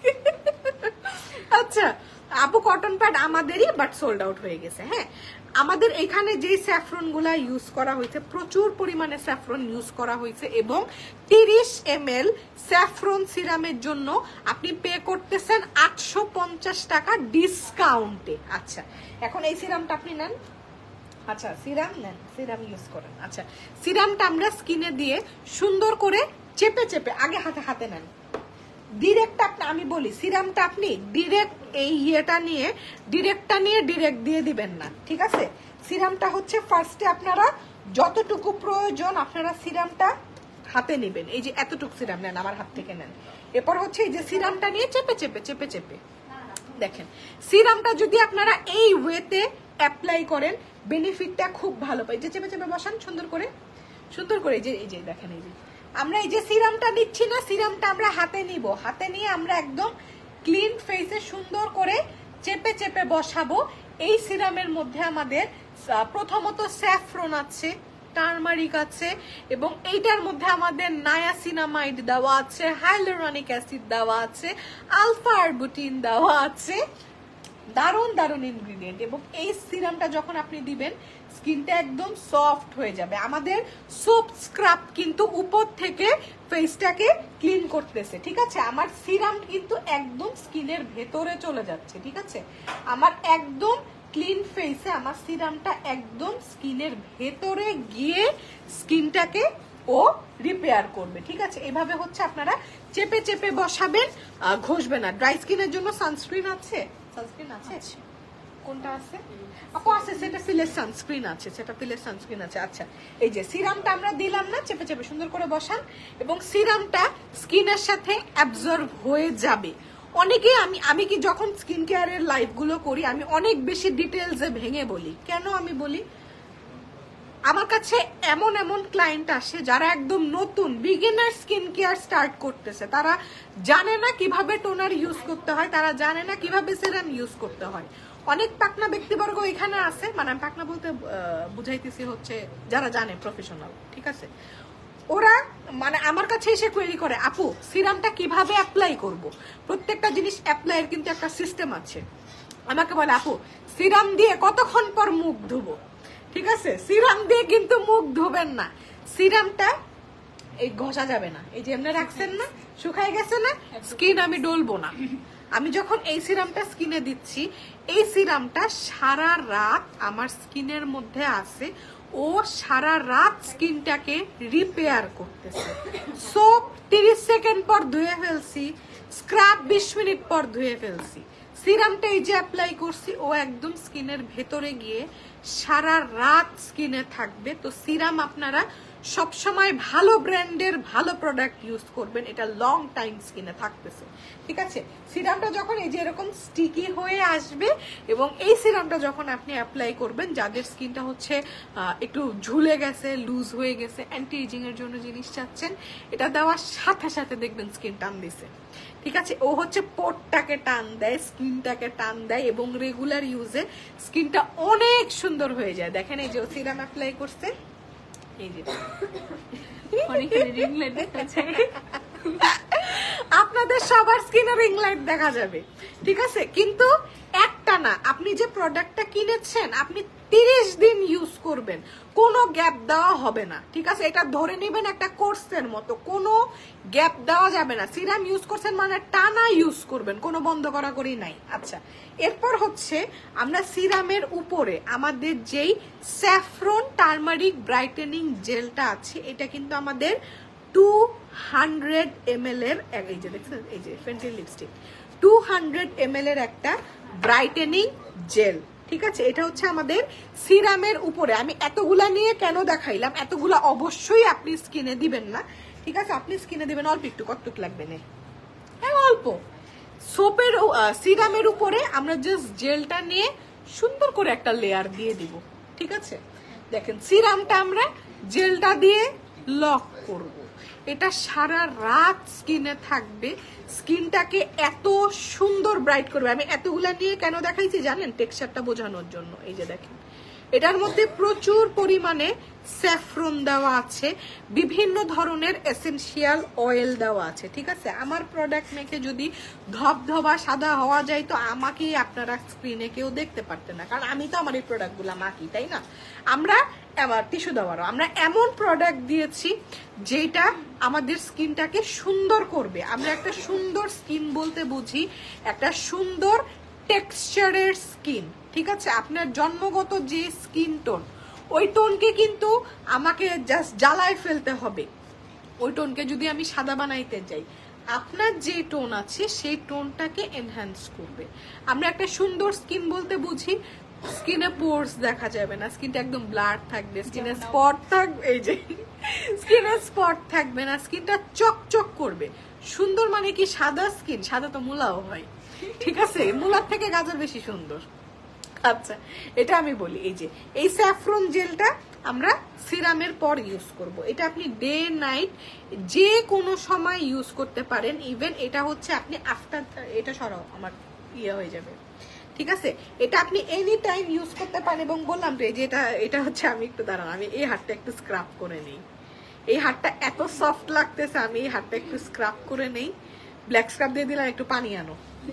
আচ্ছা আপু, কটন প্যাড আমাদেরই, বাট সোল্ড আউট হয়ে গেছে। হ্যাঁ, আমাদের এখানে যে স্যাফরন গুলা ইউজ করা হয়েছে, প্রচুর পরিমাণে স্যাফরন ইউজ করা হয়েছে, এবং 30 ml স্যাফরন সিরামের জন্য আপনি পে করতেছেন 850 টাকা ডিসকাউন্টে। আচ্ছা, এখন এই সিরামটা আপনি নেন। আচ্ছা সিরাম নেন, সিরাম ইউজ করেন। আচ্ছা, সিরামটা আমরা স্কিনে দিয়ে সুন্দর করে চেপে চেপে, আগে হাতে হাতে নেন। ডিরেক্ট আমি বলি, সিরামটা আপনি ডিরেক্ট এই ইয়েটা নিয়ে ডিরেক্ট দিয়ে দিবেন না, ঠিক আছে? সিরামটা হচ্ছে ফার্স্টে আপনারা যতটুকু প্রয়োজন আপনারা সিরামটা হাতে নেবেন, এই যে এতটুকু সিরাম নেন, আমার হাত থেকে নেন। এরপর হচ্ছে এই যে সিরামটা নিয়ে চেপে চেপে চেপে চেপে দেখেন, সিরামটা যদি আপনারা এই ওয়েতে অ্যাপ্লাই করেন বেনিফিটটা খুব ভালো পাই। যে চেপে চেপে বসান সুন্দর করে, সুন্দর করে। এই যে দেখেন, এই যে আমরা এই যে সিরামটা নিচ্ছি না, সিরামটা আমরা হাতে নিব, হাতে নিয়ে আমরা একদম ক্লিন ফেসে সুন্দর করে চেপে চেপে বসাবো। এই সিরামের মধ্যে আমাদের প্রথমত স্যাফরন আছে, টারমারিক আছে, এবং এইটার মধ্যে আমাদের নায়াসিনামাইড দেওয়া আছে, হাইলোরনিক অ্যাসিড দেওয়া আছে, আলফা আরবুটিন দেওয়া আছে। দারুণ দারুণ ইনগ্রিডিয়েন্ট। এবং এই সিরামটা যখন আপনি দিবেন স্কিনটা একদম সফট হয়ে যাবে। আমাদের সোপ স্ক্রাব কিন্তু উপর থেকে ফেসটাকে ক্লিন করতেছে, ঠিক আছে। আমার সিরাম কিন্তু একদম স্কিনের ভেতরে চলে যাচ্ছে, ঠিক আছে। আমার একদম ক্লিন ফেসে আমার সিরামটা একদম স্কিনের ভেতরে গিয়ে স্কিনটাকে ও রিপেয়ার করবে, ঠিক আছে। এভাবে হচ্ছে আপনারা চেপে চেপে বসাবেন, ঘষবে না। ড্রাই স্কিনের জন্য সানস্ক্রিন আছে, সানস্ক্রিন আছে, কোনটা আছে আপু? আছে, সেটা ফিলের সানস্ক্রিন আছে, সেটা ফিলের সানস্ক্রিন আছে। আচ্ছা, এই যে সিরামটা আমরা দিলাম না, চেপে চেপে সুন্দর করে বসান, এবং সিরামটা স্কিনের সাথে অ্যাবজর্ব হয়ে যাবে। অনেকে আমি কি যখন স্কিন কেয়ারের লাইভ গুলো করি আমি অনেক বেশি ডিটেলসে ভেঙে বলি। কেন আমি বলি? আমার কাছে এমন এমন ক্লায়েন্ট আসে যারা একদম নতুন বিগিনার স্কিন কেয়ার স্টার্ট করতেছে, তারা জানে না কিভাবে টোনার ইউজ করতে হয়, তারা জানে না কিভাবে সিরাম ইউজ করতে হয়। অনেক পাকনা ব্যক্তিবর্গ এখানে আছে, মানে আমি পাকনা বলতে বুঝাইতেছি হচ্ছে যারা জানে, প্রফেশনাল, ঠিক আছে। ওরা মানে আমার কাছে এসে কোয়েরি করে, আপু সিরামটা কিভাবে অ্যাপ্লাই করব। প্রত্যেকটা জিনিস অ্যাপ্লাইয়ের কিন্তু একটা সিস্টেম আছে। আমাকে বলে, আপু সিরাম দিয়ে কতক্ষণ পর মুখ ধুবো? ঠিক আছে, সিরাম দিয়ে কিন্তু মুখ ধোবেন না। সিরামটা এই ঘষা যাবে না, এই যে এমনি রাখছেন না, শুকায় গেছে না, স্কিন আমি ডলবো না। আমি যখন এই সিরামটা স্কিনে দিচ্ছি, এই সিরামটা সারা রাত আমার স্কিনের মধ্যে আছে, ও সারা রাত স্কিনটাকে রিপেয়ার করতেছে। সোপ 30 সেকেন্ড পর ধুয়ে ফেলছি, স্ক্রাব 20 মিনিট পর ধুয়ে ফেলছি। সিরামটা এই যে অ্যাপ্লাই করছি, ও একদম স্কিনের ভেতরে গিয়ে সারা রাত স্কিনে থাকবে। তো সিরাম আপনারা সবসময় ভালো ব্র্যান্ডের ভালো প্রোডাক্ট ইউজ করবেন, এটা লং টাইম স্কিনে থাকতেছে, ঠিক আছে। সিরামটা যখন এই যে এরকম স্টিকি হয়ে আসবে, এবং এই সিরামটা যখন আপনি অ্যাপ্লাই করবেন, যাদের স্কিনটা হচ্ছে একটু ঝুলে গেছে, লুজ হয়ে গেছে, অ্যান্টি এজিং এর জন্য জিনিস চাচ্ছেন, এটা দেওয়ার সাথে সাথে দেখবেন স্কিন টান দিছে, ঠিক আছে। ও হচ্ছে পোরটাকে টান দেয়, স্কিনটাকে টান দেয়, এবং রেগুলার ইউজে স্কিনটা অনেক সুন্দর হয়ে যায়। দেখেন এই যে ও সিরাম অ্যাপ্লাই করছে, এই যে আপনাদের সবার স্কিনে রিং লাইট দেখা যাবে, ঠিক আছে। কিন্তু একটা না, আপনি যে প্রোডাক্টটা কিনেছেন আপনি 30 দিন ইউজ করবেন, কোনো গ্যাপ দেওয়া হবে না, ঠিক আছে। এটা ধরে নেবেন একটা কোর্সের মতো, কোনো গ্যাপ দেওয়া যাবে না। সিরাম ইউজ করছেন মানে টানা ইউজ করবেন, কোনো বন্ধ করা করি নাই। আচ্ছা, এরপর হচ্ছে আমরা সিরামের উপরে আমাদের যেই স্যাফরন টারমারিক ব্রাইটেনিং জেলটা আছে, এটা কিন্তু আমাদের 200 ml এর, এই যে দেখছেন, এই যে ফেন্টি লিপস্টিক 200 ml এর একটা ব্রাইটেনিং জেল, ঠিক আছে। এটা হচ্ছে আমাদের সিরামের উপরে। আমি এতগুলা নিয়ে কেন দেখাইলাম, এতগুলা অবশ্যই আপনি স্কিনে দিবেন না, ঠিক আছে। আপনি স্কিনে দিবেন অল্প একটু, কতটুক লাগবে না, হ্যাঁ অল্প। সোপের সিরামের উপরে আমরা জাস্ট জেলটা নিয়ে সুন্দর করে একটা লেয়ার দিয়ে দিব, ঠিক আছে। দেখেন সিরামটা আমরা জেলটা দিয়ে লক করব, এটা সারা রাত স্কিনে থাকবে, স্কিনটাকে এত সুন্দর ব্রাইট করবে। আমি এতগুলা নিয়ে কেন দেখাইছি জানেন? টেক্সচারটা বোঝানোর জন্য। এই যে দেখেন, এটার মধ্যে প্রচুর পরিমাণে স্যাফরন দেওয়া আছে, বিভিন্ন ধরনের এসেনশিয়াল অয়েল দেওয়া আছে, ঠিক আছে। আমার প্রোডাক্ট মেখে যদি ধবধবা সাদা হওয়া যায় তো আমাকেই আপনারা স্ক্রিনে কেউ দেখতে পারতেন না, কারণ আমি তো আমার এই প্রোডাক্টগুলো মাখি, তাই না। আমরা আবার টিস্যু দেওয়ারও আমরা এমন প্রোডাক্ট দিয়েছি যেটা আমাদের স্কিনটাকে সুন্দর করবে। আমরা একটা সুন্দর স্কিন বলতে বুঝি একটা সুন্দর টেক্সচারের স্কিন, ঠিক আছে। আপনার জন্মগত যে স্কিন টোন, ওই টোনকে কিন্তু আমাকে জাস্ট জ্বালায় ফেলতে হবে। ওই টোনকে যদি আমি সাদা বানাইতে যাই, আপনার যে টোন আছে সেই টোনটাকে এনহ্যান্স করবে। আমরা একটা সুন্দর স্কিন বলতে বুঝি স্কিনে পোরস দেখা যাবে না, স্কিনটা একদম ব্লার থাকবে, স্কিনে স্পট থাকবে, এই যে স্কিনে স্পট থাকবে না, স্কিনটা চকচক করবে। সুন্দর মানে কি সাদা স্কিন, সাদা তো মূলাও হয়, ঠিক আছে, মূলার থেকে গাজর বেশি সুন্দর। আচ্ছা এটা আমি বলি, এই যে এই স্যাফরন জেলটা আমরা সিরামের পর ইউজ করব। এটা আপনি ডে নাইট যে কোনো সময় ইউজ করতে পারেন। ইভেন এটা হচ্ছে আপনি আফটার, এটা সরাও আমার ইয়ে হয়ে যাবে, ঠিক আছে, এটা আপনি এনি টাইম ইউজ করতে পারেন। এবং বললাম তো যে এটা হচ্ছে, আমি একটু দাঁড়ান, আমি এই হাতটা একটু স্ক্রাব করে নেই, এই হাতটা এত সফট লাগতেছে, আমি এই হাতটা একটু স্ক্রাব করে নেই। ব্ল্যাক স্ক্রাব দিয়ে দিলাম, একটু পানি আনো,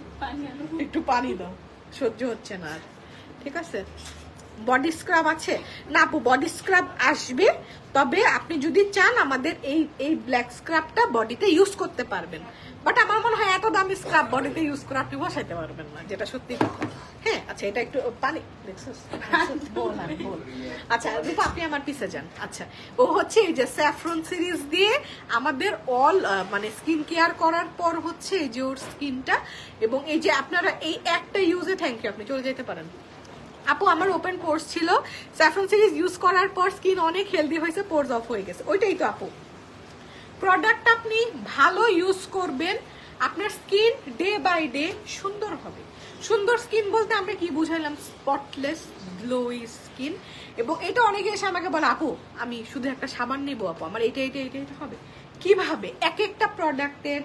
একটু পানি দাও, সহ্য হচ্ছে না আর, ঠিক আছে। বডি স্ক্রাব আছে না আপু? বডি স্ক্রাব আসবে, তবে আপনি যদি চান আমাদের এই ব্ল্যাক স্ক্রাবটা বডিতে ইউজ করতে পারবেন। বাট আমার মনে হয় এত দামি স্ক্রাব বডিতে ইউজ করে আপনি বসাইতে পারবেন না, যেটা সত্যি কথা। হ্যাঁ আচ্ছা, এটা একটু পানি দেখছিস, বল আচ্ছা রূপা আপনি আমার পিছে যান। আচ্ছা ও হচ্ছে এই যে স্যাফরন সিরিজ দিয়ে আমাদের অল মানে স্কিন কেয়ার করার পর হচ্ছে এই যে ওর স্কিনটা, এবং এই যে আপনারা এই একটা ইউজে, থ্যাংক ইউ, আপনি চলে যেতে পারেন। আপু আমার ওপেন পোর্স ছিল, স্যাফরন সিরিজ ইউজ করার পর স্কিন অনেক হেলদি হয়েছে, পোর্স অফ হয়ে গেছে। ওইটাই তো আপু, প্রোডাক্ট আপনি ভালো ইউজ করবেন, আপনার স্কিন ডে বাই ডে সুন্দর হবে। সুন্দর স্কিন বলতে আমরা কি বুঝাইলাম? Spotless glowy skin. এবং এটা অনেকে এসে আমাকে বলে আপু আমি শুধু একটা সাবান নেবো, আপু আমার এটা এটা এটা এটা হবে। কিভাবে? এক একটা প্রোডাক্টের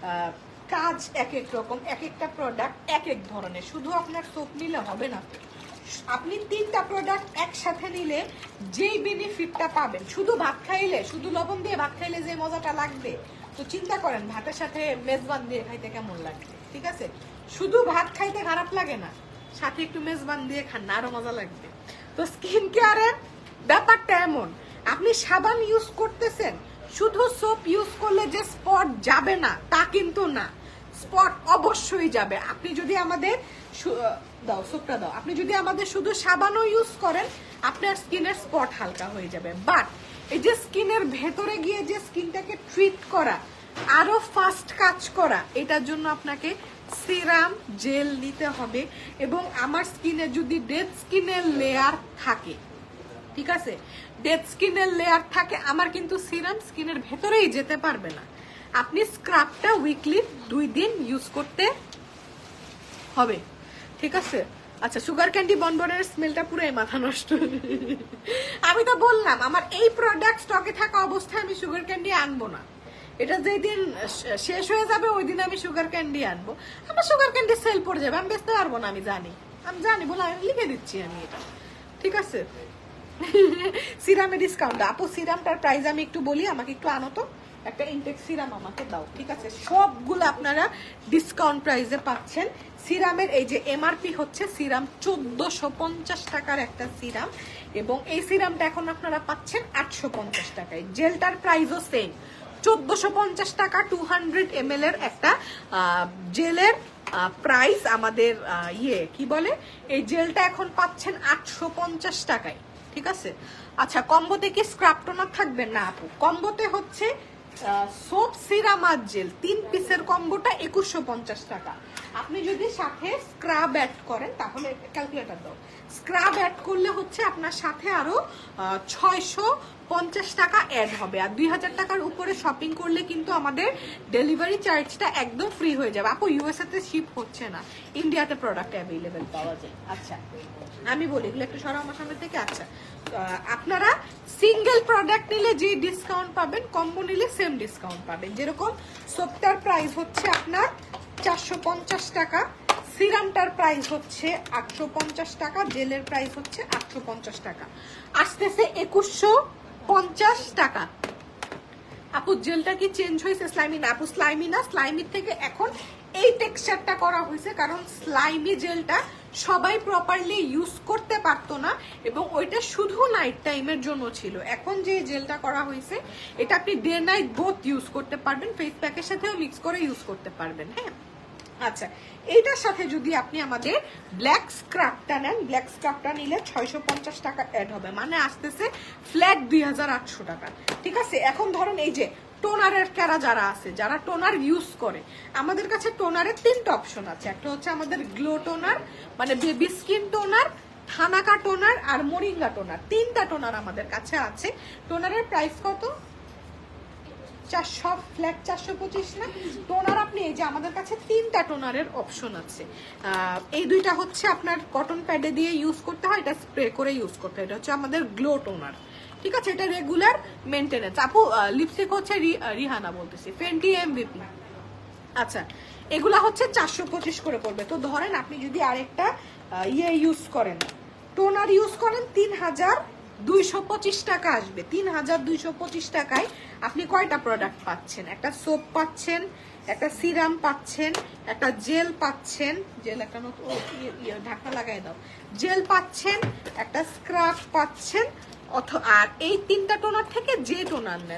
কাজ এক এক রকম, এক একটা প্রোডাক্ট এক এক ধরনের। শুধু আপনার সোপ নিলে হবে না, আপনি 3টা প্রোডাক্ট একসাথে নিলে যেই বেনিফিটটা পাবেন, শুধু ভাত খাইলে, শুধু লবণ দিয়ে ভাত খাইলে যে মজাটা লাগবে, তো চিন্তা করেন ভাতের সাথে মেজবান দিয়ে খাইতে কেমন লাগবে, ঠিক আছে। শুধু ভাত খাইতে খারাপ লাগে না, সাথে একটু মেজবান দিয়ে খান না, আরো মজা লাগবে। তো স্কিন কেয়ারের ব্যাপারটা এমন, আপনি সাবান ইউজ করতেছেন, শুধু সোপ ইউজ করলে যে স্পট যাবে না তা কিন্তু না, স্পট অবশ্যই যাবে। আপনি যদি আমাদের দাও সোপটা দাও, আপনি যদি আমাদের শুধু সাবানও ইউজ করেন আপনার স্কিনের স্পট হালকা হয়ে যাবে। বাট এই যে স্কিনের ভেতরে গিয়ে যে স্কিনটাকে ট্রিট করা, আরো ফাস্ট কাজ করা, এটার জন্য আপনাকে সিরাম জেল নিতে হবে। এবং আমার স্কিনে যদি ডেড স্কিনের লেয়ার থাকে, ঠিক আছে, ডেড স্কিনের লেয়ার থাকে, আমার কিন্তু সিরাম স্কিনের ভেতরেই যেতে পারবে না। আপনি স্ক্রাবটা উইকলি 2 দিন ইউজ করতে হবে, ঠিক আছে। আচ্ছা সুগার ক্যান্ডি বনবনের স্মেলটা পুরো মাথা নষ্ট। আমি তো বললাম আমার এই প্রোডাক্ট স্টকে থাকা অবস্থায় আমি সুগার ক্যান্ডি আনবো না, এটা যেদিন শেষ হয়ে যাবে ওই দিন আমি সুগার ক্যান্ডি আনবো। আমার সুগার ক্যান্ডি সেল পড়ে যাবে, আমি বেচতে পারবো না, আমি জানি বলে আমি লিখে দিচ্ছি আমি এটা, ঠিক আছে। সিরামে ডিসকাউন্ট আপু, সিরামটার প্রাইস আমি একটু বলি, আমাকে একটু আনো তো, একটা ইনটেক্স সিরাম আমাকে দাও, ঠিক আছে। সবগুলো আপনারা ডিসকাউন্ট প্রাইসে পাচ্ছেন। সিরামের এই যে এমআরপি হচ্ছে সিরাম 1450 টাকার একটা সিরাম, এবং এই সিরামটা এখন আপনারা পাচ্ছেন 850 টাকায়। জেলটার প্রাইসও সেম 1450 টাকা। 200 ml এর একটা জেলের প্রাইস আমাদের কি বলে, এই জেলটা এখন পাচ্ছেন 850 টাকায়, ঠিক আছে। আচ্ছা কম্বোতে কি স্ক্রাব টোনার থাকবে? না আপু, কম্বোতে হচ্ছে সোপ সিরাম আর জেল 3 পিসের কম্বোটা 2150 টাকা। আপনি যদি সাথে স্ক্রাব অ্যাড করেন, তাহলে ক্যালকুলেটর দাও, স্ক্রাব অ্যাড করলে হচ্ছে আপনার সাথে আরো 650 টাকা অ্যাড হবে। আর 2000 টাকার উপরে শপিং করলে কিন্তু আমাদের ডেলিভারি চার্জটা একদম ফ্রি হয়ে যাবে। আপু ইউএসএ তে শিপ হচ্ছে না, ইন্ডিয়াতে প্রোডাক্ট অ্যাভেলেবেল পাওয়া যায়। আচ্ছা আমি বলি এগুলো একটু সরাও আমার সামনে থেকে। আচ্ছা আপনারা সিঙ্গেল প্রোডাক্ট নিলে যে ডিসকাউন্ট পাবেন, কম্বো নিলে সেম ডিসকাউন্ট পাবেন। যেরকম সোপটার প্রাইস হচ্ছে আপনার 450 টাকা, সিরামটার প্রাইস হচ্ছে 850 টাকা, জেলের প্রাইস হচ্ছে 850 টাকা, আসতেছে 2150 টাকা। আপু জেলটা কি চেঞ্জ হয়েছে? স্লাইমি না আপু, স্লাইমি না, স্লাইমির থেকে এখন এই টেক্সচারটা করা হয়েছে, কারণ স্লাইমি জেলটা সবাই প্রপারলি ইউজ করতে পারতো না, এবং ওইটা শুধু নাইট টাইমের জন্য ছিল। এখন যে জেলটা করা হয়েছে এটা আপনি ডে নাইট বোথ ইউজ করতে পারবেন, ফেস প্যাকের সাথেও মিক্স করে ইউজ করতে পারবেন। হ্যাঁ আচ্ছা এইটার সাথে যদি আপনি আমাদের ব্ল্যাক স্ক্রাবটা নেন, ব্ল্যাক স্ক্রাবটা নিলে 650 টাকা অ্যাড হবে, মানে আসতেছে ফ্ল্যাট 2800 টাকা, ঠিক আছে। এখন ধরেন এই যে টোনারের ক্যারা যারা আছে, যারা টোনার ইউজ করে, আমাদের কাছে টোনারের 3টা অপশন আছে। একটা হচ্ছে আমাদের গ্লো টোনার, মানে baby skin toner, thanaka toner আর মোরিঙ্গা টোনার, 3টা টোনার আমাদের কাছে আছে। টোনারের প্রাইস কত? 400 ফ্ল্যাট 425 না। টোনার আপনি এই যে আমাদের কাছে 3টা টোনারের অপশন আছে। এই দুইটা হচ্ছে আপনার কটন প্যাডে দিয়ে ইউজ করতে হয়, এটা স্প্রে করে ইউজ করতে হয়। এটা হচ্ছে আমাদের গ্লো টোনার, ঠিক আছে? এটা রেগুলার মেনটেনেন্স। আপু লিপস্টিক হচ্ছে রিহানা বলতেছি, ফেন্টি এমভিপি। আচ্ছা, এগুলা হচ্ছে 425 করে পড়বে। তো ধরেন আপনি যদি আরেকটা ইউজ করেন, টোনার ইউজ করেন, 3225 টাকা আসবে। 3225 টাকায় আপনি কয়টা প্রোডাক্ট পাচ্ছেন? একটা সোপ পাচ্ছেন, একটা সিরাম পাচ্ছেন, একটা জেল পাচ্ছেন, জেল একটা নতুন ঢাকনা লাগাই দাও, জেল পাচ্ছেন, একটা স্ক্রাব পাচ্ছেন, আর এই 3টা টোনার থেকে যে টোনার নেন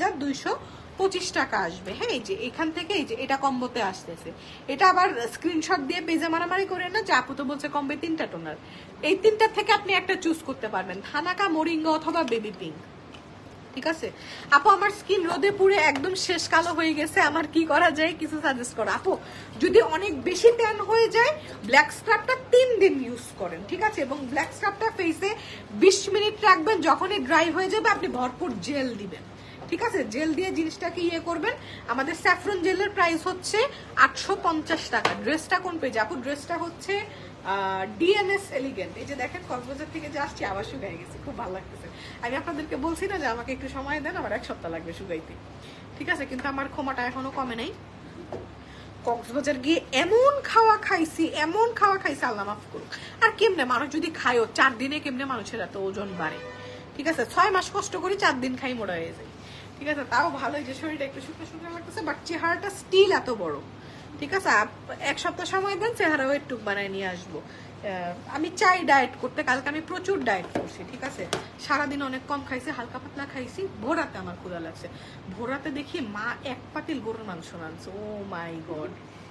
3225 টাকা আসবে। হ্যাঁ, এই যে এখান থেকে এই যে এটা কম্বোতে আসতেছে। এটা আবার স্ক্রিনশট দিয়ে পেজে মারামারি করে না যে আপু তো বলছে কম্বে 3টা টোনার। এই 3টা থেকে আপনি একটা চুজ করতে পারবেন, থানাকা, মোরিঙ্গা অথবা বেবি পিঙ্ক, ঠিক আছে? আপু আমার স্কিন রোদে পুড়ে একদম শেষ কালো হয়ে গেছে, আমার কি করা যায়, কিছু সাজেস্ট করো। আপু যদি অনেক বেশি ট্যান হয়ে যায়, ব্ল্যাক স্ক্রাবটা 3 দিন ইউজ করেন, ঠিক আছে? এবং ব্ল্যাক স্ক্রাবটা ফেসে 20 মিনিট রাখবেন, যখনই ড্রাই হয়ে যাবে আপনি ভরপুর জেল দিবেন, ঠিক আছে? জেল দিয়ে জিনিসটাকে ইয়ে করবেন। আমাদের স্যাফরন জেলের প্রাইস হচ্ছে 850 টাকা। ড্রেসটা কোন পেজে আপু? ড্রেসটা হচ্ছে ডিএনএস এলিগেন্ট। এই যে দেখেন, কক্সবাজার থেকে যে আসছি আবার শুকাই গেছে, খুব ভালো লাগতেছে। আমি আপনাদেরকে বলছি না যে আমাকে একটু সময় দেন, আমার 1 সপ্তাহ লাগবে শুকাইতে, ঠিক আছে? কিন্তু আমার ক্ষমাটা এখনো কমে নাই। কক্সবাজার গিয়ে এমন খাওয়া খাইছি, এমন খাওয়া খাইছি, আল্লাহ মাফ করুক। আর কেমনে মানুষ যদি খায়ও 4 দিনে, কেমনে মানুষের এত ওজন বাড়ে, ঠিক আছে? 6 মাস কষ্ট করি, 4 দিন খাই মোড়া হয়ে যায়, ঠিক আছে? তাও ভালোই যে শরীরটা একটু শুকনো শুকনো লাগতেছে, বাট চেহারাটা স্টিল এত বড়, ঠিক আছে? 1 সপ্তাহ সময় দেন, চেহারাও একটু বানায় নিয়ে আসবো। আমি চাই ডায়েট করতে, কালকে আমি প্রচুর ডায়েট করছি, ঠিক আছে? সারাদিন অনেক কম খাইছি, হালকা পাতলা খাইছি। ভোরাতে আমার ক্ষুধা লাগছে, ভোরাতে দেখি মা 1 পাতিল গরুর মাংস রাঁধছে। ও মাই গড,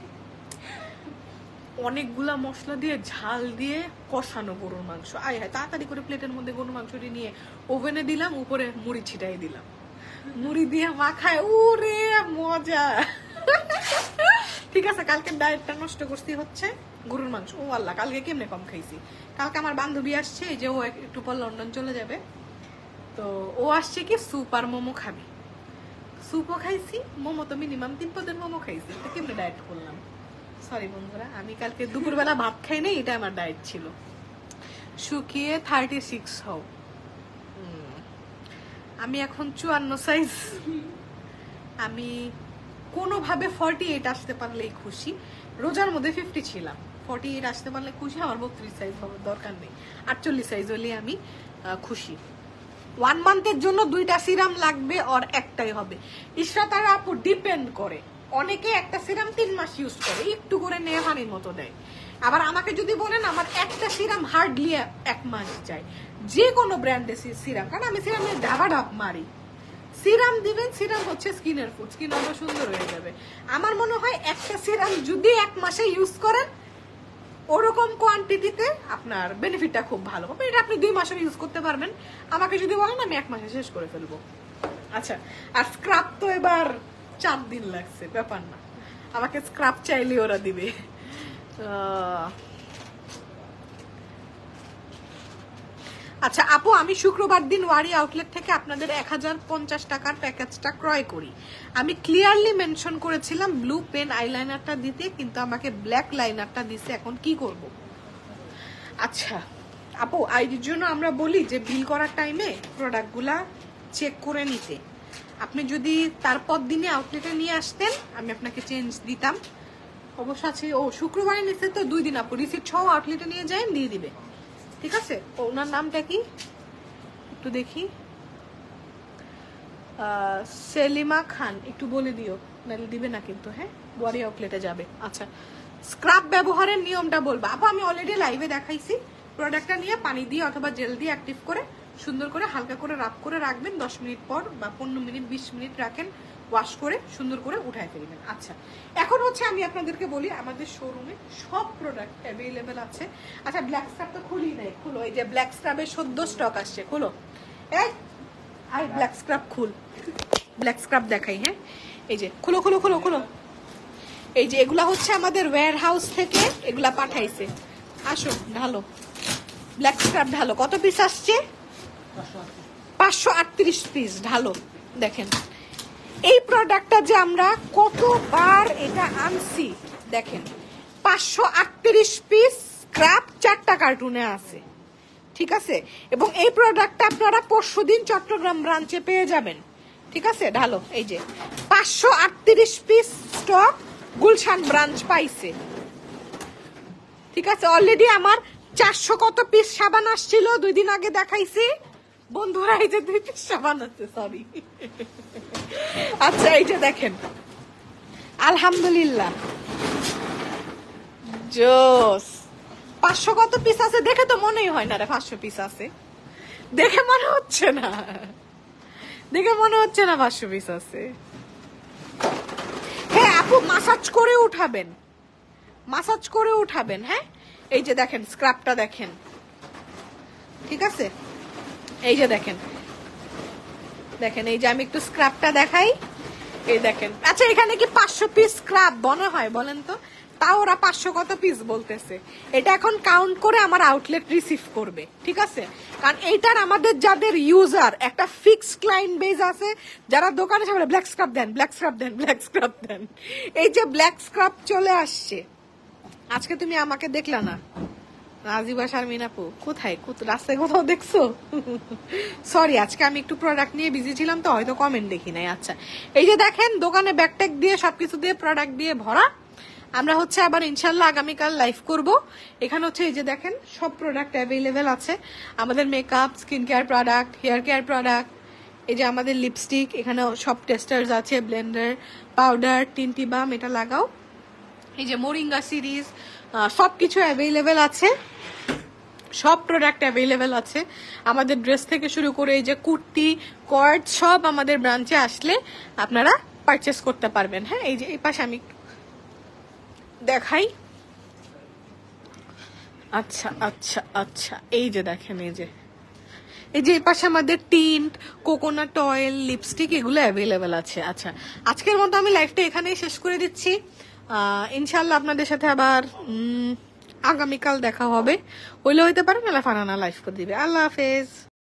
অনেকগুলা মশলা দিয়ে ঝাল দিয়ে কষানো গরুর মাংস। আয় হায়, তাড়াতাড়ি করে প্লেটের মধ্যে গরুর মাংসটি নিয়ে ওভেনে দিলাম, উপরে মুড়ি ছিটাই দিলাম, মুড়ি দিয়ে মাখায়, ওরে মজা। ঠিক আছে, কালকে ডায়েটটা নষ্ট করছি হচ্ছে গরুর মাংস। ও আল্লাহ, কালকে কেমনে কম খাইছি। কালকে আমার বান্ধবী আসছে, যে ও একটু পর লন্ডন চলে যাবে, তো ও আসছে কি স্যুপ আর মোমো খাবে। স্যুপও খাইছি, মোমো তো মিনিমাম 3 পদের মোমো খাইছি। তো কেমনে ডায়েট করলাম? সরি বন্ধুরা, আমি কালকে দুপুরবেলা ভাত খাই নাই, এটা আমার ডায়েট ছিল। শুকিয়ে 36 হও। আমি এখন 54 সাইজ। আমি কোনোভাবে 48 আসতে পারলেই খুশি। রোজার মধ্যে 50 ছিলাম, 48 আসতে পারলে খুশি। আমার 32 সাইজ হওয়ার দরকার নেই, 48 সাইজ হলে আমি খুশি। 1 মান্থের জন্য 2টা সিরাম লাগবে, আর একটাই হবে। ইশরাতারা আপু ডিপেন্ড করে, অনেকে একটা সিরাম 3 মাস ইউজ করে, একটু করে নিয়ে পানির মতো দেয়। আবার আমাকে যদি বলেন, আমার একটা সিরাম হার্ডলি 1 মাস যায়, যে কোনো ব্র্যান্ডের সিরাম, কারণ আমি সিরামে ডাবা ডাব মারি। সিরাম দিবেন, সিরাম হচ্ছে স্কিনের ফুড, স্কিন আরো সুন্দর হয়ে যাবে। আমার মনে হয় একটা সিরাম যদি 1 মাসে ইউজ করেন, ওরকম কোয়ান্টিটিতে আপনার বেনিফিটটা খুব ভালো হবে। এটা আপনি 2 মাসের ইউজ করতে পারবেন। আমাকে যদি বলেন, আমি 1 মাসে শেষ করে ফেলবো। আচ্ছা, আর স্ক্রাব তো এবার 4 দিন লাগছে, ব্যাপার না। আমাকে স্ক্রাব চাইলে ওরা দিবে। আচ্ছা আপু, আমি শুক্রবার দিন ওয়ারি আউটলেট থেকে আপনাদের 1050 টাকার প্যাকেজটা ক্রয় করি। আমি ক্লিয়ারলি মেনশন করেছিলাম ব্লু পেন আইলাইনারটা দিতে, কিন্তু আমাকে ব্ল্যাক লাইনারটা দিছে। এখন কি করব? আচ্ছা আপু, এর জন্য আমরা বলি যে বিল করার টাইমে প্রোডাক্টগুলা চেক করে নিতে। আপনি যদি তারপর দিনে আউটলেটে নিয়ে আসতেন, আমি আপনাকে চেঞ্জ দিতাম। অবশ্য আছে, ও শুক্রবারে নিচ্ছে তো 2 দিন আপু, রিসিপ্ট সহ আউটলেটে নিয়ে যাই, দিয়ে দিবে, ঠিক আছে? ওনার নামটা কি একটু দেখি, সেলিমা খান, একটু বলে দিও, নাহলে দিবে না কিন্তু। হ্যাঁ, ওয়ারি আউটলেটে যাবে। আচ্ছা, স্ক্রাব ব্যবহারের নিয়মটা বলবো আপু। আমি অলরেডি লাইভে দেখাইছি। প্রোডাক্টটা নিয়ে পানি দিয়ে অথবা জেল দিয়ে অ্যাক্টিভ করে সুন্দর করে হালকা করে রাব করে রাখবেন। 10 মিনিট পর বা 15 মিনিট 20 মিনিট রাখেন, ওয়াশ করে সুন্দর করে উঠায় ফেলবেন। আচ্ছা, এখন হচ্ছে আমি আপনাদেরকে বলি, আমাদের শোরুমে সব প্রোডাক্ট অ্যাভেলেবেল আছে। আচ্ছা, ব্ল্যাক স্ক্রাব তো খুলি নাই, খুলো। এই যে ব্ল্যাক স্ক্রাবের সদ্য স্টক আসছে, খুলো। এই আর ব্ল্যাক স্ক্রাব খুল, ব্ল্যাক স্ক্রাব দেখাই। হ্যাঁ, এই যে খুলো খুলো খুলো খুলো। এই যে এগুলা হচ্ছে আমাদের ওয়্যার হাউস থেকে এগুলা পাঠাইছে। আসো ঢালো, ব্ল্যাক স্ক্রাব ঢালো, কত পিস আসছে? 538 পিস ঢালো। দেখেন এই প্রোডাক্টটা যে আমরা কতবার এটা আনছি, দেখেন 538 পিস স্ক্রাব 4টা কার্টুনে আছে, ঠিক আছে? এবং এই প্রোডাক্টটা আপনারা পরশুদিন চট্টগ্রাম ব্রাঞ্চে পেয়ে যাবেন, ঠিক আছে? ঢালো, এই যে 538 পিস স্টক গুলশান ব্রাঞ্চ পাইছে, ঠিক আছে? অলরেডি আমার 400 কত পিস সাবান আসছিল 2 দিন আগে দেখাইছি বন্ধুরা, এই যে 2 পিস সাবান আছে, সরি। আচ্ছা এই যে দেখেন, আলহামদুলিল্লাহ জোস। 500 কত পিস আছে দেখে তো মনেই হয় না রে 500 পিস আছে, দেখে মনে হচ্ছে না, দেখে মনে হচ্ছে না 500 পিস আছে। হ্যাঁ আপু মাসাজ করে উঠাবেন, মাসাজ করে উঠাবেন। হ্যাঁ এই যে দেখেন স্ক্রাবটা দেখেন, ঠিক আছে? এই যে দেখেন, দেখেন এই যে আমি একটু স্ক্রাবটা দেখাই, এই দেখেন। আচ্ছা এখানে কি 500 পিস স্ক্রাব মনে হয় বলেন তো? তাও ওরা 500 কত পিস বলতেছে। এটা এখন কাউন্ট করে আমার আউটলেট রিসিভ করবে, ঠিক আছে? কারণ এইটার আমাদের যাদের ইউজার একটা ফিক্সড ক্লায়েন্ট বেজ আছে, যারা দোকানে সবাই ব্ল্যাক স্ক্রাব দেন, ব্ল্যাক স্ক্রাব দেন, ব্ল্যাক স্ক্রাব দেন। এই যে ব্ল্যাক স্ক্রাব চলে আসছে, আজকে তুমি আমাকে দেখলা না রাজিবা শারমিন আপু, কোথায় রাস্তায় কোথাও দেখছো? সরি আজকে আমি একটু প্রোডাক্ট নিয়ে বিজি ছিলাম তো হয়তো কমেন্ট দেখি নাই। আচ্ছা এই যে দেখেন দোকানে ব্যাকট্যাগ দিয়ে সবকিছু দিয়ে প্রোডাক্ট দিয়ে ভরা। আমরা হচ্ছে আবার ইনশাল্লাহ আগামীকাল লাইভ করব। এখানে হচ্ছে এই যে দেখেন সব প্রোডাক্ট অ্যাভেলেবেল আছে আমাদের, makeup, skin care product, hair care product, এই যে আমাদের লিপস্টিক, এখানে সব টেস্টার্স আছে, ব্লেন্ডার, পাউডার, টিন্টি বাম, এটা লাগাও, এই যে মোরিঙ্গা সিরিজ, সবকিছু অ্যাভেলেবেল আছে, সব প্রোডাক্ট অ্যাভেলেবেল আছে আমাদের, ড্রেস থেকে শুরু করে এই যে কুর্তি, কর্ড, সব আমাদের ব্রাঞ্চে আসলে আপনারা পারচেস করতে পারবেন। হ্যাঁ এই যে এই পাশে আমি দেখাই। আচ্ছা আচ্ছা আচ্ছা এই যে দেখেন, এই যে এই পাশে আমাদের টিন্ট, কোকোনাট অয়েল, লিপস্টিক, এগুলো অ্যাভেলেবেল আছে। আচ্ছা আজকের মতো আমি লাইভটা এখানেই শেষ করে দিচ্ছি। ইনশাল্লাহ আপনাদের সাথে আবার আগামীকাল দেখা হবে, হইলে হইতে পারে, নাহলে ফারানা লাইভ করে দিবে। আল্লাহ হাফেজ।